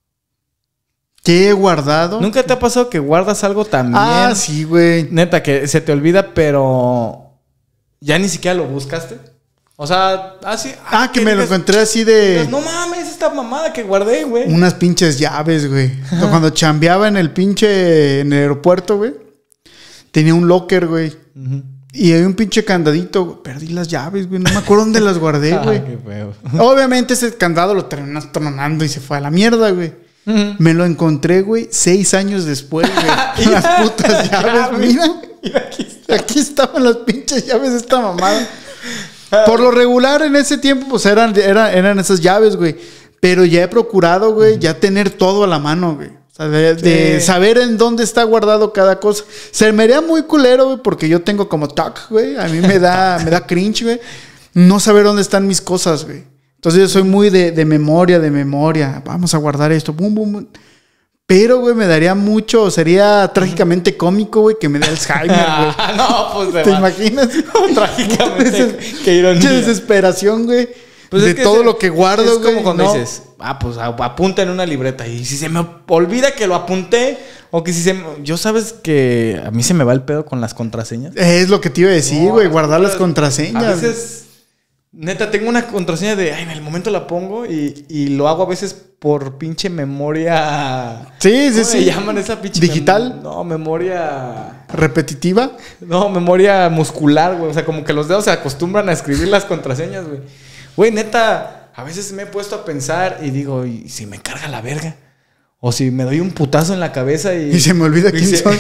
¿Qué he guardado? ¿Nunca te ha pasado que guardas algo también? Ah, sí, güey. Neta, que se te olvida, pero... ¿Ya ni siquiera lo buscaste? O sea, así... Ah, ah que, que me digas, lo encontré así de... Digas, no mames, esta mamada que guardé, güey. Unas pinches llaves, güey. Cuando chambeaba en el pinche... En el aeropuerto, güey. Tenía un locker, güey. Uh-huh. Y hay un pinche candadito. Perdí las llaves, güey. No me acuerdo dónde las guardé, güey. Ah, qué feo. Obviamente ese candado lo terminas tronando y se fue a la mierda, güey. Uh-huh. Me lo encontré, güey, seis años después, güey. Las putas llaves, mira. Mira aquí, está. Aquí estaban las pinches llaves de esta mamada. Por lo regular en ese tiempo, pues eran, eran, eran esas llaves, güey. Pero ya he procurado, güey, ya tener todo a la mano, güey. O sea, de, sí. de saber en dónde está guardado cada cosa. Se me haría muy culero, güey, porque yo tengo como tac, güey. A mí me da, me da cringe, güey. No saber dónde están mis cosas, güey. Entonces yo soy muy de, de memoria, de memoria. Vamos a guardar esto. Bum, bum, bum. Pero, güey, me daría mucho... Sería trágicamente cómico, güey, que me dé Alzheimer, güey. No, pues... ¿Te imaginas? Trágicamente. Qué ironía. Qué desesperación, güey. Pues de es que todo se, lo que guardo, güey. Es como cuando no. dices... Ah, pues apunta en una libreta. Y si se me olvida que lo apunté... O que si se... Yo sabes que... A mí se me va el pedo con las contraseñas. Es lo que te iba a decir, güey. No, guardar las contraseñas. A veces... Neta, tengo una contraseña de... Ay, en el momento la pongo y, y lo hago a veces por pinche memoria... Sí, sí, ¿cómo sí. se llaman esa pinche... ¿Digital? Mem no, memoria... ¿Repetitiva? No, memoria muscular, güey. O sea, como que los dedos se acostumbran a escribir las contraseñas, güey. Güey, neta, a veces me he puesto a pensar y digo... ¿Y si me carga la verga? O si me doy un putazo en la cabeza y... Y se me olvida quién se, soy.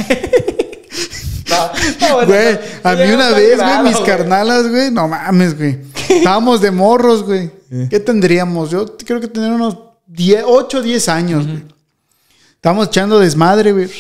No, no, bueno, güey, no, a mí una vez, güey, mis güey. carnalas, güey, no mames, güey. Estábamos de morros, güey. ¿Eh? ¿Qué tendríamos? Yo creo que tendría unos ocho o diez años, güey. Uh-huh. Estábamos echando desmadre, güey.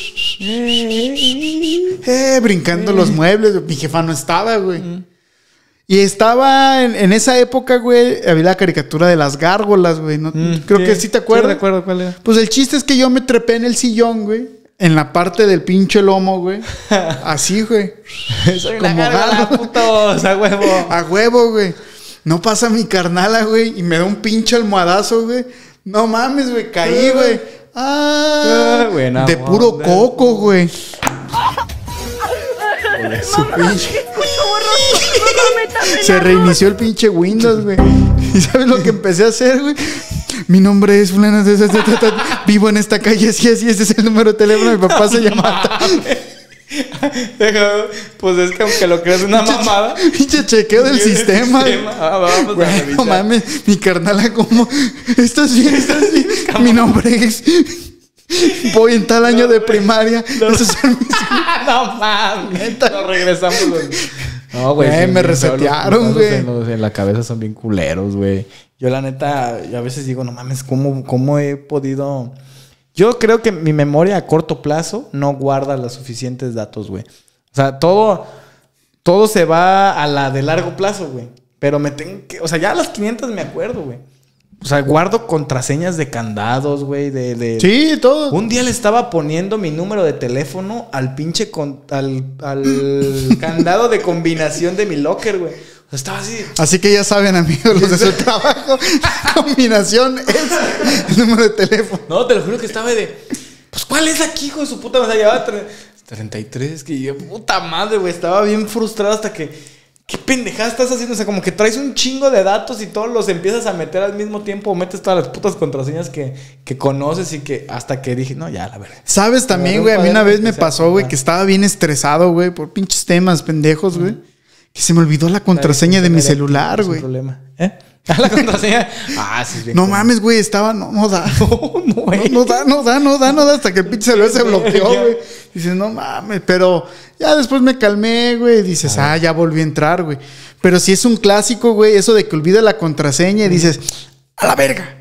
eh, brincando uh-huh. los muebles. Mi jefa no estaba, güey. Uh-huh. Y estaba en, en esa época, güey, había la caricatura de las gárgolas, güey. ¿No? Uh-huh. Creo ¿Qué? que sí te acuerdas. Sí, recuerdo cuál era. Pues el chiste es que yo me trepé en el sillón, güey. En la parte del pinche lomo, güey. Así, güey. Soy una gárgola, putos. A huevo. A huevo, güey. No pasa mi carnala, güey. Y me da un pinche almohadazo, güey. No mames, güey. Caí, güey. Ah, uh, buena de puro onda. Coco, güey. Su pinche. Se reinició el pinche Windows, güey. ¿Y sabes lo que empecé a hacer, güey? Mi nombre es fulano, vivo en esta calle, así, así, ese es el número de teléfono. Mi papá se llama. Pues es que aunque lo creas una mamada. Pinche chequeo del sistema. sistema. Ah, vamos bueno, a revisar. No mames, mi carnala, ¿cómo? ¿Estás bien? ¿Estás bien? Mi nombre es... Voy en tal año no, de primaria. No, Esos son mis... no mames. Nos regresamos. Los... No, güey. Eh, me resetearon, güey. En, en la cabeza son bien culeros, güey. Yo la neta, yo a veces digo, no mames, ¿cómo, cómo he podido...? Yo creo que mi memoria a corto plazo no guarda los suficientes datos, güey. O sea, todo, todo se va a la de largo plazo, güey. Pero me tengo que... O sea, ya a las quinientas me acuerdo, güey. O sea, guardo contraseñas de candados, güey, de, de... Sí, todo. Un día le estaba poniendo mi número de teléfono al pinche... Con, al, al candado de combinación de mi locker, güey. O sea, estaba así... Así que ya saben, amigos, los de su trabajo. Combinación es el número de teléfono. No, te lo juro que estaba de... Pues, ¿cuál es aquí, hijo de su puta? O sea, llevaba treinta y tres, que yo... Puta madre, güey. Estaba bien frustrado hasta que... ¿Qué pendejada estás haciendo? O sea, como que traes un chingo de datos y todos los empiezas a meter al mismo tiempo. O metes todas las putas contraseñas que, que conoces y que... Hasta que dije, no, ya, la verdad. ¿Sabes también, güey? A mí una vez me pasó, güey, que estaba bien estresado, güey, por pinches temas pendejos, güey. Que se me olvidó la contraseña de mi celular, güey. Sin problema. ¿Eh? La contraseña. Ah, sí, bien. No mames, güey, estaba... No, no da. No, no, no da, no da, no da, no da. Hasta que el pinche celular se bloqueó, güey. Dices, no mames. Pero ya después me calmé, güey. Dices, ah, ya volví a entrar, güey. Pero si es un clásico, güey, eso de que olvida la contraseña y dices, a la verga.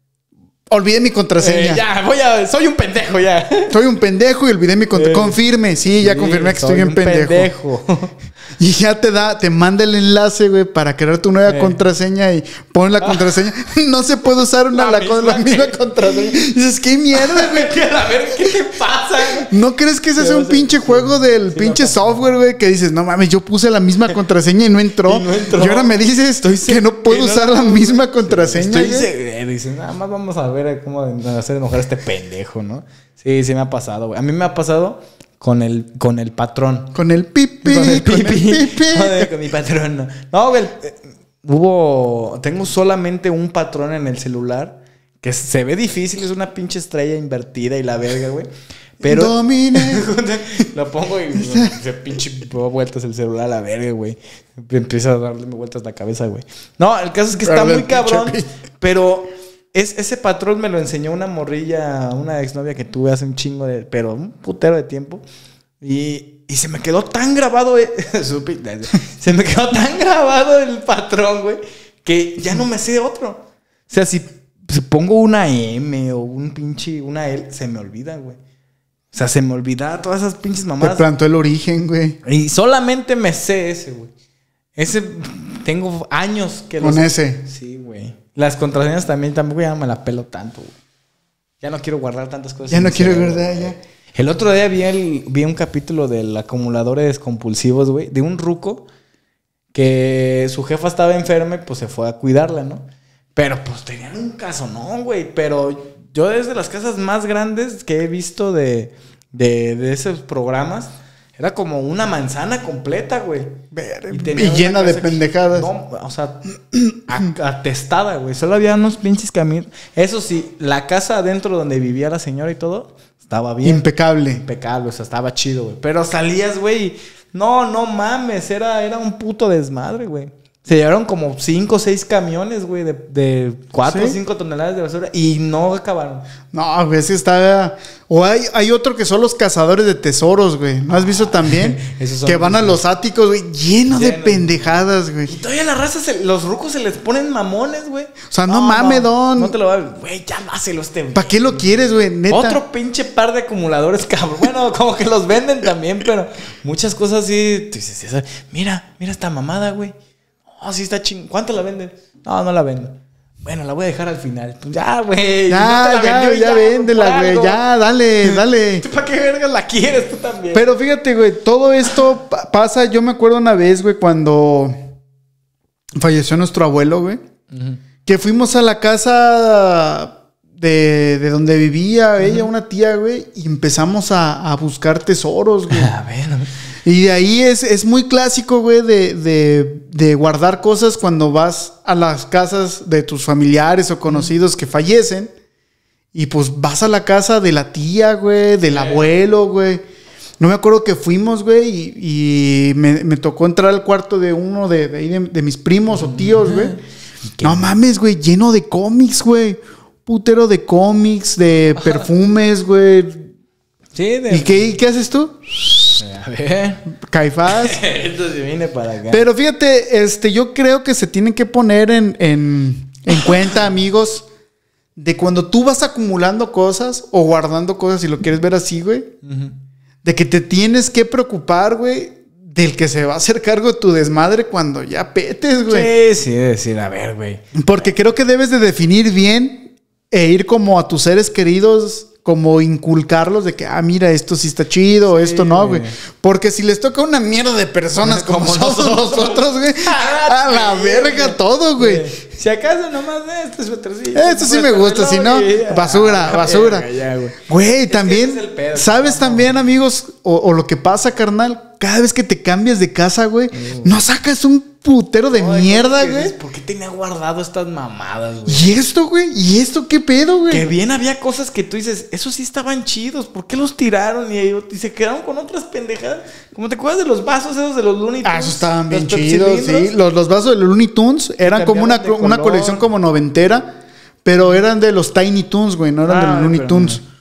Olvidé mi contraseña. Eh, ya, voy a... Soy un pendejo, ya. Soy un pendejo y olvidé mi contraseña. Eh, Confirme, sí, ya sí, confirmé que estoy bien pendejo. pendejo. Y ya te da, te manda el enlace, güey, para crear tu nueva eh. contraseña y pones la contraseña. No se puede usar una, la, la, misma, la misma contraseña. Y dices, ¿qué mierda, güey? A ver, ¿qué te pasa? ¿No crees que ese es un pinche juego del sí, pinche no software, güey? Que dices, no mames, yo puse la misma contraseña y no entró. Y, no entró. Y ahora me dices estoy que no puedo que usar no, la misma contraseña. Estoy seguro. Dicen, nada más vamos a ver cómo hacer enojar a este pendejo, ¿no? Sí, sí me ha pasado, güey. A mí me ha pasado... Con el, con el patrón. Con el pipi. Con el pipi. Con, el pipi. Joder, con mi patrón. No, no güey. Eh, hubo... Tengo solamente un patrón en el celular. Que se ve difícil. Es una pinche estrella invertida y la verga, güey. Pero... Domine. Lo pongo y... Se pinche vueltas el celular a la verga, güey. Empieza a darle vueltas la cabeza, güey. No, el caso es que está muy cabrón. Pero... Es, ese patrón me lo enseñó una morrilla, una exnovia que tuve hace un chingo de... Pero un putero de tiempo. Y, y se me quedó tan grabado... Eh, se me quedó tan grabado el patrón, güey. Que ya no me sé otro. O sea, si, si pongo una M o un pinche... Una L, se me olvida, güey. O sea, se me olvida todas esas pinches mamadas. Te plantó el origen, güey. Y solamente me sé ese, güey. Ese... Tengo años que... Con ese. Sí, güey. Las contraseñas también, tampoco ya no me la pelo tanto, güey. Ya no quiero guardar tantas cosas. Ya no quiero guardar, ya. El otro día vi, el, vi un capítulo del acumuladores compulsivos, güey. De un ruco que su jefa estaba enferma y pues se fue a cuidarla, ¿no? Pero pues tenían un caso, ¿no, güey? Pero yo desde las casas más grandes que he visto de, de, de esos programas... Era como una manzana completa, güey. Y, y llena de pendejadas. Que, no, o sea, atestada, güey. Solo había unos pinches caminos. Eso sí, la casa adentro donde vivía la señora y todo, estaba bien. Impecable. Impecable, o sea, estaba chido, güey. Pero salías, güey, y no, no mames, era, era un puto desmadre, güey. Se llevaron como cinco o seis camiones, güey, de, de cuatro o cinco toneladas de basura y no acabaron. No, güey, sí está... O hay, hay otro que son los cazadores de tesoros, güey. ¿No has visto también? Esos que van a los áticos, güey, lleno, lleno de pendejadas, güey. Y todavía la raza, se, los rucos se les ponen mamones, güey. O sea, no, no mames, don. No te lo va a... Güey, ya dáselo este... ¿Para qué lo quieres, güey? Neta. Otro pinche par de acumuladores, cabrón. Bueno, como que los venden también, pero muchas cosas así... Tú dices, mira, mira esta mamada, güey. Oh, sí está ching... ¿Cuánto la venden? No, no la vendo. Bueno, la voy a dejar al final. Pues ya, güey. Ya, no ya, vendió, ya, ya, véndela, güey. Ya, dale, dale. ¿Tú para qué vergas la quieres tú también? Pero fíjate, güey, todo esto pasa... Yo me acuerdo una vez, güey, cuando falleció nuestro abuelo, güey. Uh-huh. Que fuimos a la casa de, de donde vivía uh-huh. ella, una tía, güey. Y empezamos a, a buscar tesoros, güey. A ver, a ver. Y de ahí es, es muy clásico, güey, de, de, de guardar cosas cuando vas a las casas de tus familiares o conocidos que fallecen. Y pues vas a la casa de la tía, güey, del yeah. abuelo, güey. No me acuerdo que fuimos, güey, y, y me, me tocó entrar al cuarto de uno de, de, de, de mis primos o tíos, güey. No mames, güey, lleno de cómics, güey. Putero de cómics, de perfumes, güey. Sí, de... ¿Y qué, y qué haces tú? A ver. Caifás. Esto se viene para acá. Pero fíjate, este, yo creo que se tienen que poner en, en, en cuenta, amigos, de cuando tú vas acumulando cosas o guardando cosas, si lo quieres ver así, güey. Uh-huh. De que te tienes que preocupar, güey, del que se va a hacer cargo de tu desmadre cuando ya petes, güey. Sí, sí, decir, a ver, güey. Porque creo que debes de definir bien e ir como a tus seres queridos, como inculcarlos de que, ah, mira, esto sí está chido, sí, esto no, güey. Porque si les toca una mierda de personas como, como somos nosotros, güey, a la verga todo, güey. Si acaso nomás de este suétercillo. Esto sí me gusta, si no, basura, basura. Güey, también, es pedo, ¿sabes no, también, amigos? O, o lo que pasa, carnal, cada vez que te cambias de casa, güey, uh. no sacas un putero de no, mierda, güey. ¿Por qué tenía guardado estas mamadas, güey? ¿Y esto, güey? ¿Y esto qué pedo, güey? Que bien había cosas que tú dices, esos sí estaban chidos, ¿por qué los tiraron? Y, y se quedaron con otras pendejadas. Como te acuerdas de los vasos esos de los Looney Tunes. Ah, esos estaban bien chidos, sí. Los, los vasos de los Looney Tunes eran como una, una colección como noventera, pero eran de los Tiny Toons, güey, no eran ah, de los Looney Tunes. No.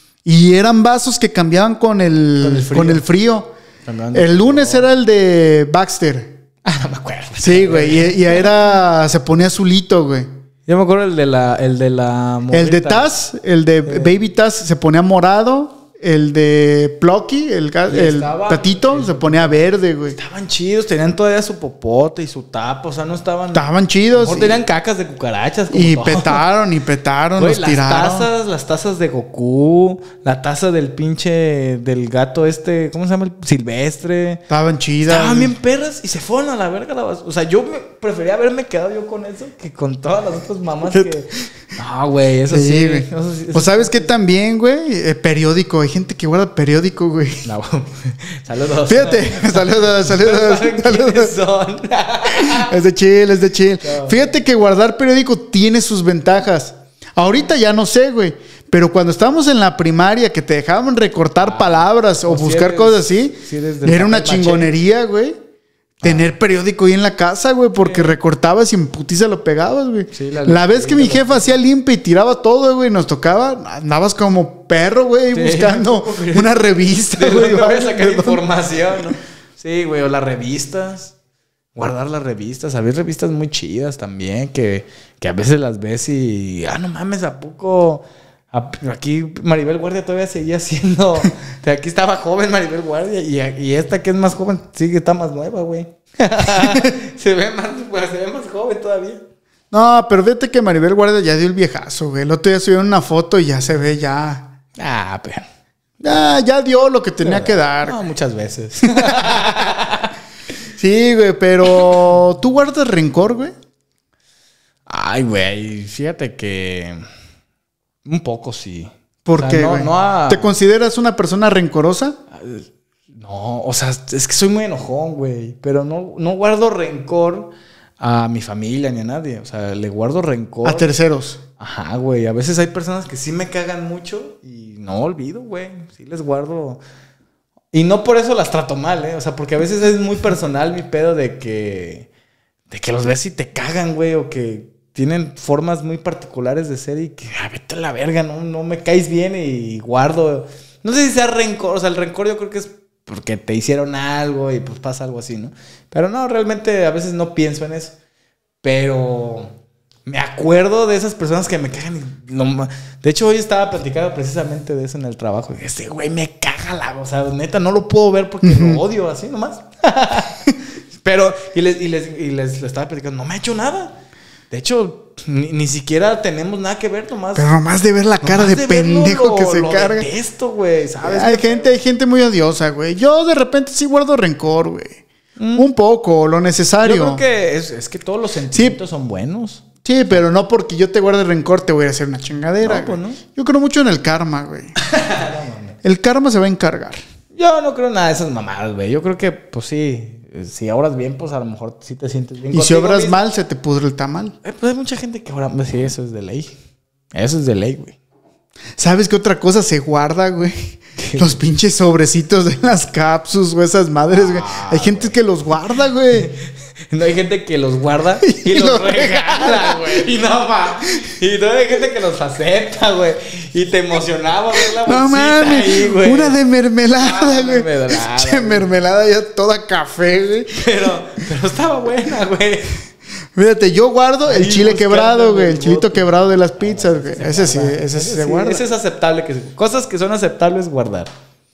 Y eran vasos que cambiaban con el, con el frío. Con el, frío. El lunes era el de Baxter. Ah, no me acuerdo. Sí, güey. Y, y era... Se ponía azulito, güey. Yo me acuerdo el de la... El de la... El de Taz. El de eh. Baby Taz se ponía morado. El de Plucky, el, el tatito, el, se ponía verde, güey. Estaban chidos. Tenían todavía su popote y su tapa. O sea, no estaban... Estaban chidos. No tenían cacas de cucarachas. Como y todo. petaron, y petaron, güey, los las tiraron. Tazas, las tazas de Goku. La taza del pinche... Del gato este... ¿Cómo se llama? El Silvestre. Estaban chidas. Estaban bien perras y se fueron a la verga. La o sea, yo me prefería haberme quedado yo con eso que con todas las otras mamás que... No, güey, eso sí. sí, güey. Eso sí eso pues sabes que también, güey, eh, periódico. Hay gente que guarda periódico, güey. No, saludos. Fíjate, saludos, saludos. saludos. Son? Es de chill, es de chill. No. Fíjate que guardar periódico tiene sus ventajas. Ahorita ya no sé, güey. Pero cuando estábamos en la primaria, que te dejaban recortar ah, palabras o buscar si eres, cosas así, si era una chingonería, güey. Tener periódico ahí en la casa, güey, porque sí. recortabas y en putiza lo pegabas, güey. Sí, la, la vez que mi jefa hacía limpia y tiraba todo, güey, nos tocaba, andabas como perro, güey, sí. buscando una revista, güey. No voy a sacar información, ¿no? Sí, güey, o las revistas. Guardar las revistas. Había revistas muy chidas también, que, que a veces las ves y... Ah, no mames, ¿a poco...? Aquí Maribel Guardia todavía seguía siendo... Aquí estaba joven Maribel Guardia y, y esta que es más joven sigue está más nueva, güey. se, ve más, pues, se ve más joven todavía. No, pero fíjate que Maribel Guardia ya dio el viejazo, güey. El otro día subieron una foto y ya se ve ya... Ah, pero... Ya, ya dio lo que tenía pero, que dar. No, muchas veces. Sí, güey, pero... ¿Tú guardas rencor, güey? Ay, güey, fíjate que... Un poco, sí. ¿Por o sea, qué, no, no a... ¿Te consideras una persona rencorosa? No, o sea, es que soy muy enojón, güey. Pero no, no guardo rencor a mi familia ni a nadie. O sea, le guardo rencor... A terceros. Ajá, güey. A veces hay personas que sí me cagan mucho y no olvido, güey. Sí les guardo... Y no por eso las trato mal, ¿eh? O sea, porque a veces es muy personal mi pedo de que... De que los ves y te cagan, güey. O que... Tienen formas muy particulares de ser y que, ah, vete a la verga, no, no me caes bien y guardo. No sé si sea rencor, o sea, el rencor yo creo que es porque te hicieron algo y pues pasa algo así, ¿no? Pero no, realmente a veces no pienso en eso. Pero me acuerdo de esas personas que me cagan y no, de hecho, hoy estaba platicando precisamente de eso en el trabajo. Y este güey me caga la... O sea, neta, no lo puedo ver porque lo odio así nomás. Pero, y les, y les, y les, les estaba platicando, no me ha hecho nada. De hecho, ni, ni siquiera tenemos nada que ver, nomás. Pero nomás de ver la cara de, de pendejo lo, que se lo carga. Esto, güey, ¿sabes? Hay gente, hay gente muy odiosa, güey. Yo de repente sí guardo rencor, güey. Mm. Un poco, lo necesario. Yo creo que es, es que todos los sentimientos sí. son buenos. Sí, pero no porque yo te guarde rencor te voy a hacer una chingadera. No, pues no. Yo creo mucho en el karma, güey. no, no, no. El karma se va a encargar. Yo no creo nada de esas mamadas, güey. Yo creo que, pues sí... Si obras bien, pues a lo mejor sí te sientes bien. Y si obras mismo. mal, se te pudre el tamal. Eh, pues hay mucha gente que obra... Sí, eso es de ley. Eso es de ley, güey. ¿Sabes qué otra cosa se guarda, güey? Los pinches sobrecitos de las cápsulas, güey, esas madres, güey. Ah, hay gente güey. que los guarda, güey. No hay gente que los guarda y, y los regala, güey. Y no, pa. Y no hay gente que los acepta, güey. Y te emocionaba ver la bolsita. No mames, ahí, güey. Una de mermelada, güey. Ah, mermelada ya toda café, güey. Pero, pero estaba buena, güey. Fíjate, yo guardo el chile quebrado, güey. El chilito quebrado de las pizzas, güey. Ese sí, ese sí se guarda. Ese es aceptable. Que cosas que son aceptables guardar.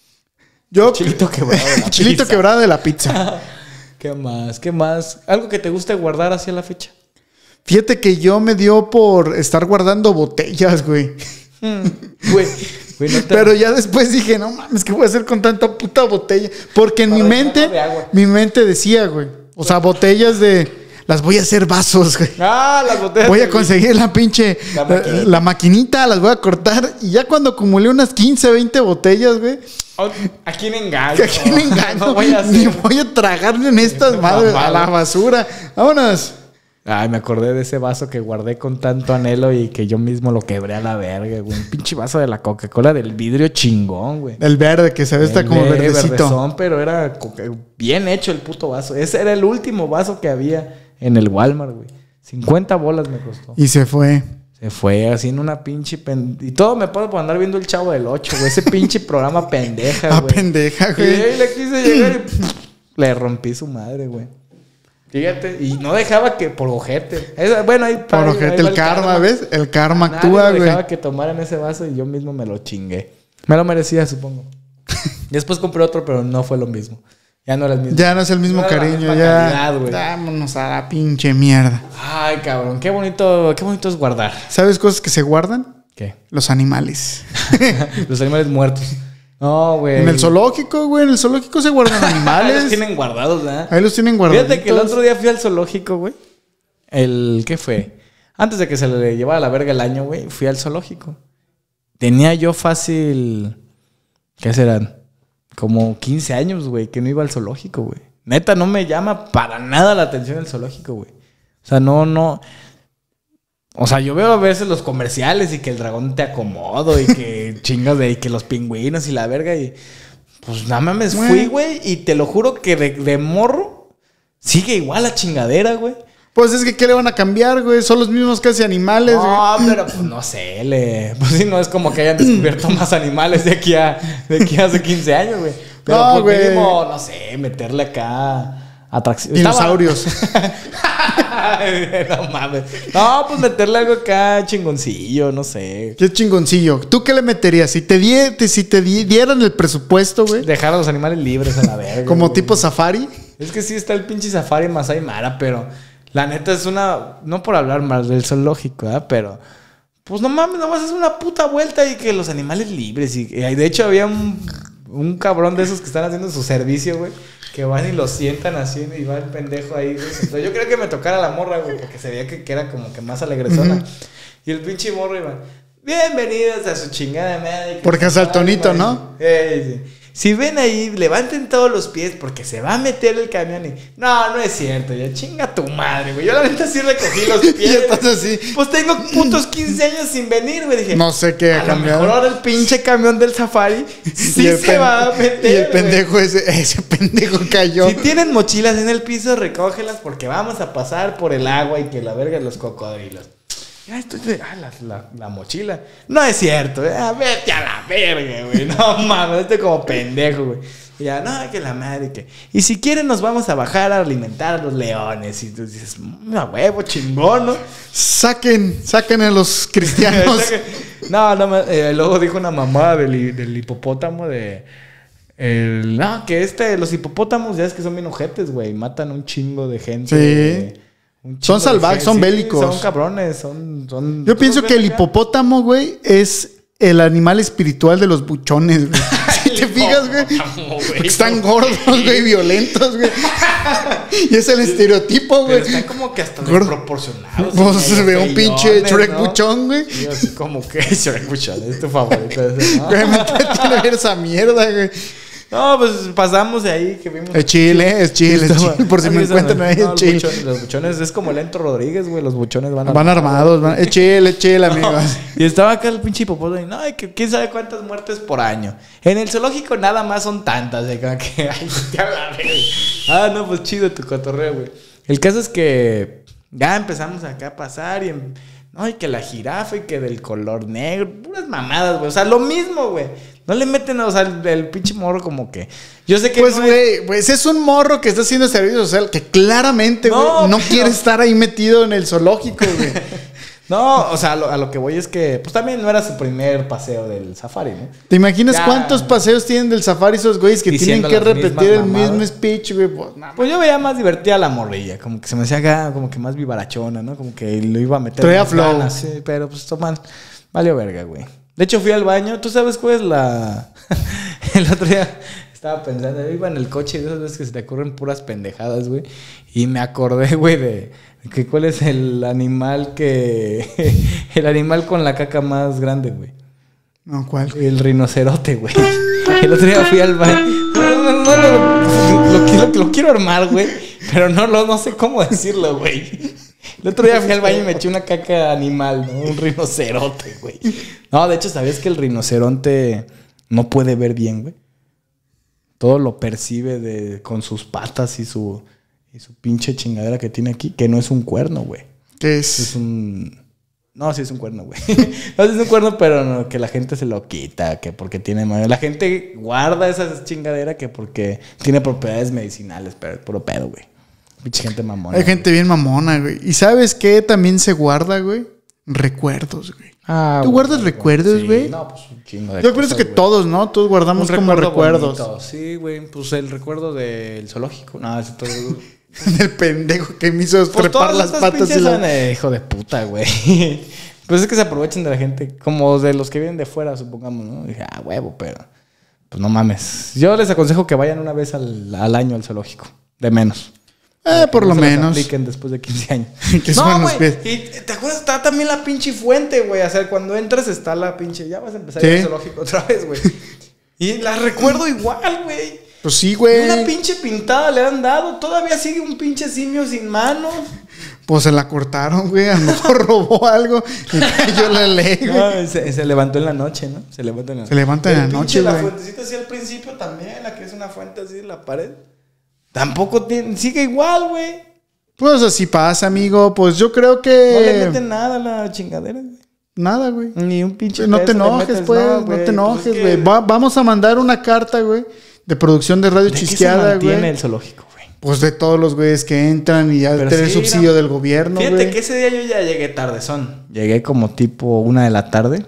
Yo... Chilito quebrado de la Chilito pizza. quebrado de la pizza. ¿Qué más? ¿Qué más? ¿Algo que te guste guardar hacia la fecha? Fíjate que yo me dio por estar guardando botellas, güey. Güey, güey, no te... Pero ya después dije, no mames, ¿qué voy a hacer con tanta puta botella? Porque en Para mi mente, de agua. mi mente decía, güey. O sea, botellas de... Las voy a hacer vasos, güey. Ah, las botellas. Voy a de- conseguir la pinche... La La maquinita. la maquinita, las voy a cortar. Y ya cuando acumulé unas quince, veinte botellas, güey. Oh, ¿a quién engaño? Que aquí me engaño. No voy a Ni hacer. voy a tragarme en estas Qué madres a la mamada. basura. Vámonos. Ay, me acordé de ese vaso que guardé con tanto anhelo y que yo mismo lo quebré a la verga, güey. Un pinche vaso de la Coca-Cola del vidrio chingón, güey. El verde que se ve está El como ve- verdecito. verdezón, pero era coca- bien hecho el puto vaso. Ese era el último vaso que había en el Walmart, güey. cincuenta bolas me costó. Y se fue. Se fue así en una pinche... pen- Y todo me pasa por andar viendo el Chavo del Ocho, güey. Ese pinche programa pendeja, Ah, güey. pendeja, Y güey. ahí le quise llegar y le rompí su madre, güey. Fíjate, y no dejaba que por ojete. Esa- bueno, ahí Por ahí- ojete, ahí va el karma, ¿ves? El karma Nadie actúa, me güey. dejaba que tomaran ese vaso y yo mismo me lo chingué. Me lo merecía, supongo. Después compré otro, pero no fue lo mismo. Ya no era el mismo. Ya no es el mismo No era la cariño, misma ya. calidad, güey. Vámonos a la pinche mierda. Ay, cabrón, qué bonito, qué bonito es guardar. ¿Sabes cosas que se guardan? ¿Qué? Los animales. Los animales muertos. No, güey. En el zoológico, güey. En el zoológico se guardan Ahí los animales. tienen guardados, ¿verdad? Ahí los tienen guardados. Fíjate que el otro día fui al zoológico, güey. El, ¿qué fue? Antes de que se le llevara a la verga el año, güey, fui al zoológico. Tenía yo fácil, ¿qué serán? Como quince años, güey, que no iba al zoológico, güey. Neta, no me llama para nada la atención el zoológico, güey. O sea, no, no... O sea, yo veo a veces los comerciales y que el dragón te acomodo y que chingas de y que los pingüinos y la verga y... Pues nada mames, Güey. fui, güey, y te lo juro que de, de morro sigue igual la chingadera, güey. Pues es que, ¿qué le van a cambiar, güey? Son los mismos casi animales, güey. No, pero pues no sé, le... Pues sí, no es como que hayan descubierto más animales de aquí a, de aquí a hace quince años, güey. Pero No, pues güey. mínimo, no sé, meterle acá atracción. Dinosaurios. No mames. No, pues meterle algo acá chingoncillo, no sé. Qué chingoncillo. ¿Tú qué le meterías? Si te, die- te- si te di- dieran el presupuesto, güey. Dejar a los animales libres a la verga. Como güey. tipo safari. Es que sí está el pinche safari en Masai Mara, pero la neta es una... No por hablar más del zoológico, ¿verdad? Pero... Pues no mames, nomás es una puta vuelta y que los animales libres. Y, y de hecho había un, un cabrón de esos que están haciendo su servicio, güey. Que van y lo sientan así y va el pendejo ahí, güey. O sea, yo creo que me tocara la morra, güey, porque se veía que, que era como que más alegresona. Ujú. Y el pinche morro iba... Bienvenidos a su chingada madre. que Porque es su al madre, tonito, güey". ¿no? Eh, sí. Si ven ahí, levanten todos los pies porque se va a meter el camión y... No, no es cierto. Ya chinga tu madre, güey. Yo la neta sí recogí los Y pies. estás así. Pues tengo putos quince años sin venir, güey. Dije, No sé qué a ha lo cambiado. mejor ahora el pinche camión del safari sí Y el se pen- va a meter, Y el güey. pendejo ese, ese pendejo cayó. Si tienen mochilas en el piso, recógelas porque vamos a pasar por el agua y que la verga de los cocodrilos. Ya estoy de... Ah, la, la, la mochila. No es cierto. eh. Ah, vete a la verga, güey. No mames, estoy como pendejo, güey. Y ya, no, que la madre que... Y si quieren nos vamos a bajar a alimentar a los leones. Y tú dices, una huevo, chingón, ¿no? Saquen, saquen a los cristianos. No, no, ma- eh, luego dijo una mamá del, hi- del hipopótamo de... El, no, que este, los hipopótamos ya es que son bien ojetes, güey. Matan un chingo de gente. Sí. Un chingo Son de salvajes, gente. son Sí, bélicos. Son cabrones, son... son Yo pienso que el acá. hipopótamo, güey, es el animal espiritual de los buchones, güey. Si te fijas, güey. Hipopótamo, güey. Porque están gordos, güey, violentos, güey. Y es el estereotipo, Pero güey. están como que hasta Gordo. desproporcionados. Pues medio ve un pinche feyones, Shrek ¿no? buchón, güey. Sí, así como que Shrek buchón es tu favorito. Ese, ¿no? Güey, me tiene que ver esa mierda, güey. No, pues pasamos de ahí que vimos... Es chile, es chile, es Estaba- chile. Por si me Ah, sí, encuentran ahí, no, es los chile. buchones- Los buchones es como el Entro Rodríguez, güey. Los buchones van Van armados, van. Es chile, es chile, No, amigos. y estaba acá el pinche hipopótamo y no, ay, que quién sabe cuántas muertes por año. En el zoológico nada más son tantas, de acá que ay, te habla, güey. Ah, no, pues chido tu cotorreo, güey. El caso es que ya empezamos acá a pasar y en- no, y que la jirafa y que del color negro, puras mamadas, güey. O sea, lo mismo, güey. No le meten, o sea, el, el pinche morro como que... Yo sé que Pues, no güey, es... pues es un morro que está haciendo servicio social que claramente, güey, no, no pero... quiere estar ahí metido en el zoológico, güey. No, o sea, a lo, a lo que voy es que... Pues también no era su primer paseo del safari, ¿no? ¿Te imaginas ya, cuántos paseos tienen del safari esos güeyes que tienen que repetir el mamadas. mismo speech, güey? Pues, nah, pues yo veía más divertida la morrilla. Como que se me hacía acá, como que más vivarachona, ¿no? Como que lo iba a meter... Traía flow. Ganas, sí, pero pues toman... Valió verga, güey. De hecho, fui al baño. ¿Tú sabes cuál es la...? El otro día estaba pensando... Yo iba en el coche y de esas veces que se te ocurren puras pendejadas, güey. Y me acordé, güey, de... Que ¿Cuál es el animal que... El animal con la caca más grande, güey? No, ¿cuál? El rinocerote, güey. El otro día fui al baño. No, no, no, lo, lo, lo, lo quiero armar, güey. Pero no, no, no sé cómo decirlo, güey. El otro día fui al baño y me eché una caca animal, ¿no? Un rinocerote, güey. No, de hecho, ¿sabías que el rinoceronte no puede ver bien, güey? Todo lo percibe de, con sus patas y su... Y su pinche chingadera que tiene aquí, que no es un cuerno, güey. ¿Qué es? Es un... No, sí es un cuerno, güey. No, sí es un cuerno, pero no, que la gente se lo quita, que porque tiene... La gente guarda esa chingadera que porque tiene propiedades medicinales, pero es puro pedo, güey. Pinche gente mamona. Hay gente bien mamona, güey. ¿Y sabes qué también se guarda, güey? Recuerdos, güey. Ah, ¿Tú guardas güey, recuerdos, güey? Sí, no, pues un chingo de Yo creo que güey. Todos, ¿no? Todos guardamos un como recuerdos. Bonito. Sí, güey. Pues el recuerdo del zoológico. No, ese todo... Del pendejo que me hizo pues trepar las patas. Y la... son, eh, hijo de puta, güey. Pues es que se aprovechan de la gente. Como de los que vienen de fuera, supongamos, ¿no? Dije, ah, huevo, pero... Pues no mames. Yo les aconsejo que vayan una vez al, al año al zoológico. De menos. Eh, por no lo menos. Apliquen después de quince años. No, güey. Y te acuerdas, está también la pinche fuente, güey. O sea, cuando entras está la pinche... Ya vas a empezar ¿Sí? a ir al zoológico otra vez, güey. Y la recuerdo igual, güey. Pues sí, güey. Una pinche pintada le han dado. Todavía sigue un pinche simio sin manos. Pues se la cortaron, güey. A lo mejor robó algo y cayó la ley, güey. No, se, se levantó en la noche, ¿no? Se levanta en la noche. Se levanta en la noche, güey. La fuentecita así al principio también, la que es una fuente así en la pared. Tampoco tiene, sigue igual, güey. Pues así pasa, amigo. Pues yo creo que... No le meten nada a la chingadera, güey. Nada, güey. Ni un pinche... No te enojes, pues. No, no te enojes, güey. Pues es que... Va, vamos a mandar una carta, güey. De producción de Radio ¿De Chisqueada, güey. ¿Qué se mantiene el zoológico, güey? Pues de todos los güeyes que entran y ya tener sí, subsidio no. del gobierno, güey. Fíjate wey. que ese día yo ya llegué tardezón. Llegué como tipo una de la tarde.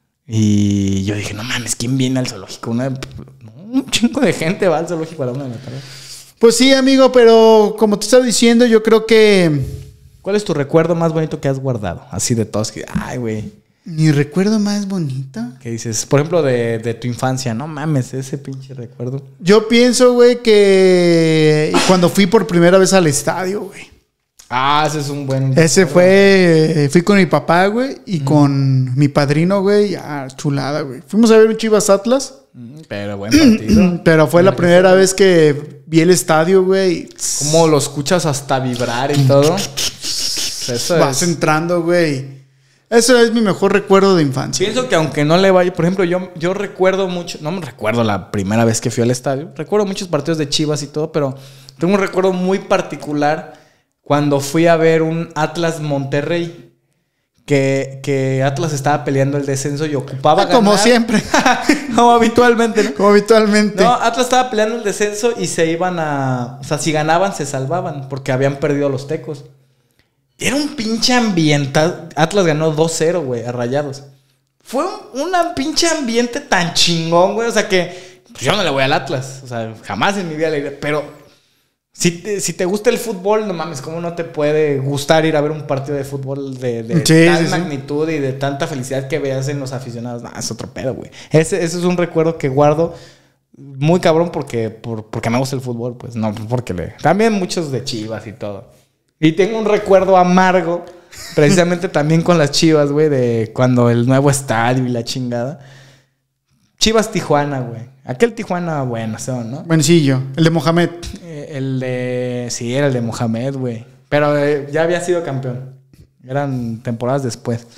Y yo dije, no mames, ¿quién viene al zoológico? Una, un chingo de gente va al zoológico a la una de la tarde. Pues sí, amigo, pero como te estaba diciendo, yo creo que... ¿Cuál es tu recuerdo más bonito que has guardado? Así de todos que... Ay, güey. Mi recuerdo más bonito. ¿Qué dices? Por ejemplo, de, de tu infancia. No mames, ese pinche recuerdo. Yo pienso, güey, que cuando fui por primera vez al estadio, güey. Ah, ese es un buen... Ese recuerdo. fue... Fui con mi papá, güey, y mm. con mi padrino, güey. Ah, chulada, güey. Fuimos a ver un Chivas Atlas. Mm, pero buen partido. Pero fue la primera vez que vi el estadio, güey. ¿Cómo lo escuchas hasta vibrar y todo? Eso Vas es... entrando, güey. Eso es mi mejor recuerdo de infancia. Pienso que aunque no le vaya... Por ejemplo, yo, yo recuerdo mucho... No me recuerdo la primera vez que fui al estadio. Recuerdo muchos partidos de Chivas y todo, pero tengo un recuerdo muy particular cuando fui a ver un Atlas Monterrey. Que, que Atlas estaba peleando el descenso y ocupaba ah, como ganar. siempre. Como habitualmente, ¿no? Como habitualmente. No, Atlas estaba peleando el descenso y se iban a... O sea, si ganaban, se salvaban porque habían perdido los Tecos. Era un pinche ambiente. Atlas ganó dos cero, güey, a Rayados. Fue un, un pinche ambiente tan chingón, güey. O sea que pues yo no le voy al Atlas. O sea, jamás en mi vida le iré. Pero si te, si te gusta el fútbol, no mames, ¿cómo no te puede gustar ir a ver un partido de fútbol de, de sí, tal sí, magnitud sí. y de tanta felicidad que veas en los aficionados? No, es otro pedo, güey. Ese, ese es un recuerdo que guardo muy cabrón porque, por, porque me gusta el fútbol, pues. No, porque le... También muchos de Chivas y todo. Y tengo un recuerdo amargo, precisamente también con las Chivas, güey, de cuando el nuevo estadio y la chingada. Chivas Tijuana, güey. Aquel Tijuana, bueno, son, ¿no? Buencillo. El de Mohamed. Eh, el de... Sí, era el de Mohamed, güey. Pero eh, ya había sido campeón. Eran temporadas después.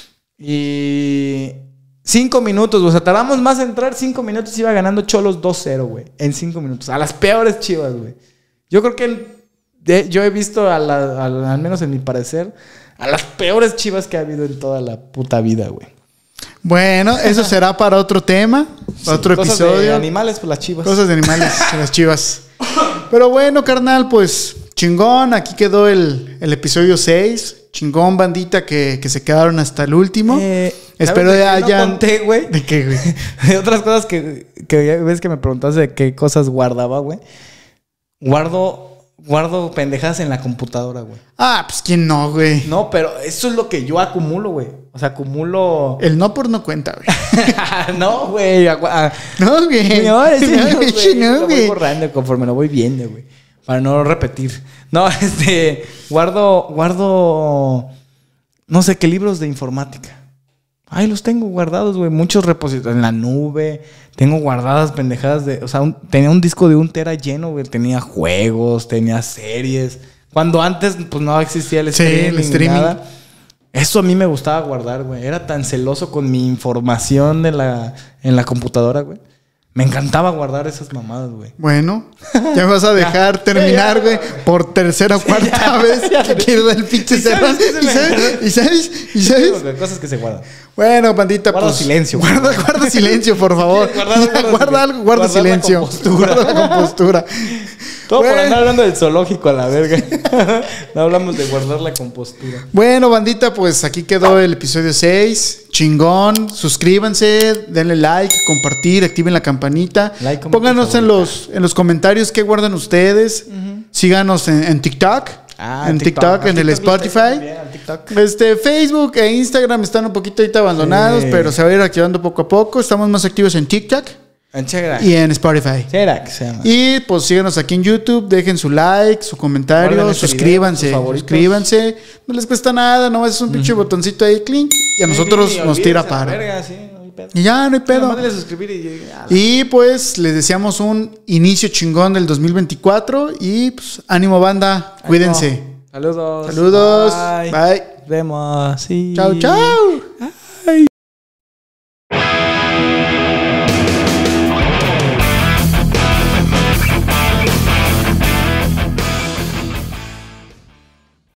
Y... Cinco minutos, o sea, tardamos más en entrar. Cinco minutos iba ganando Cholos dos cero, güey. En cinco minutos. A las peores Chivas, güey. Yo creo que... El, De, yo he visto, a la, a la, al menos en mi parecer, a las peores Chivas que ha habido en toda la puta vida, güey. Bueno, eso será para otro tema, para sí, otro cosas episodio. De animales, pues las chivas. Cosas de animales, las chivas. Pero bueno, carnal, pues chingón. Aquí quedó el, el episodio seis. Chingón, bandita, que, que se quedaron hasta el último. Eh, Espero que hayan... No conté, güey. ¿De qué, güey? De otras cosas que, que ves que me preguntaste de qué cosas guardaba, güey. Guardo... Guardo pendejadas en la computadora, güey. Ah, pues quién no, güey. No, pero eso es lo que yo acumulo, güey. O sea, acumulo... El no por no cuenta, güey. No, güey. No, güey. No, ese no, no, güey. No, lo voy borrando conforme lo voy viendo, güey. Para no repetir. No, este... Guardo... Guardo... No sé qué libros de informática. Ahí los tengo guardados, güey. Muchos repositorios en la nube. Tengo guardadas pendejadas de... O sea, un, tenía un disco de un tera lleno, güey. Tenía juegos, tenía series. Cuando antes, pues, no existía el streaming. Sí, el streaming. Nada. Eso a mí me gustaba guardar, güey. Era tan celoso con mi información de la, en la computadora, güey. Me encantaba guardar esas mamadas, güey. Bueno, ya me vas a dejar terminar, güey, por tercera o cuarta ya, vez ya, que quiero dar el pinche cerrón. ¿Y sabes? ¿Y sabes? ¿Y sabes? Sí, cosas que se guardan. Bueno, bandita, guarda pues... silencio. Guarda, guarda silencio, por favor. guarda, guarda, guarda, guarda algo, guarda silencio. La compostura. Guarda la compostura. Todo bueno. Por andar hablando del zoológico a la verga. No hablamos de guardar la compostura. Bueno, bandita, pues aquí quedó el episodio seis. Chingón. Suscríbanse, denle like, compartir, activen la campanita. Like, pónganos en los, en los comentarios qué guardan ustedes. Uh-huh. Síganos en, en TikTok. Ah, en TikTok, TikTok en el Spotify. Bien, TikTok. Este, Facebook e Instagram están un poquito ahorita abandonados, sí. Pero se va a ir activando poco a poco. Estamos más activos en TikTok. En Cherac. Y en Spotify. Cherac se llama. Y pues síganos aquí en YouTube, dejen su like, su comentario, suscríbanse, video, suscríbanse. No les cuesta nada, no es un pinche uh-huh. botoncito ahí, clink, y a nosotros sí, nos tira para. Verga, sí, no hay pedo. Y ya, no hay pedo. Sí, suscribir y, ya, y pues les deseamos un inicio chingón del dos mil veinticuatro y pues ánimo banda, cuídense. Saludos. Saludos. Bye. Bye. Nos vemos. Sí. Chao, chao.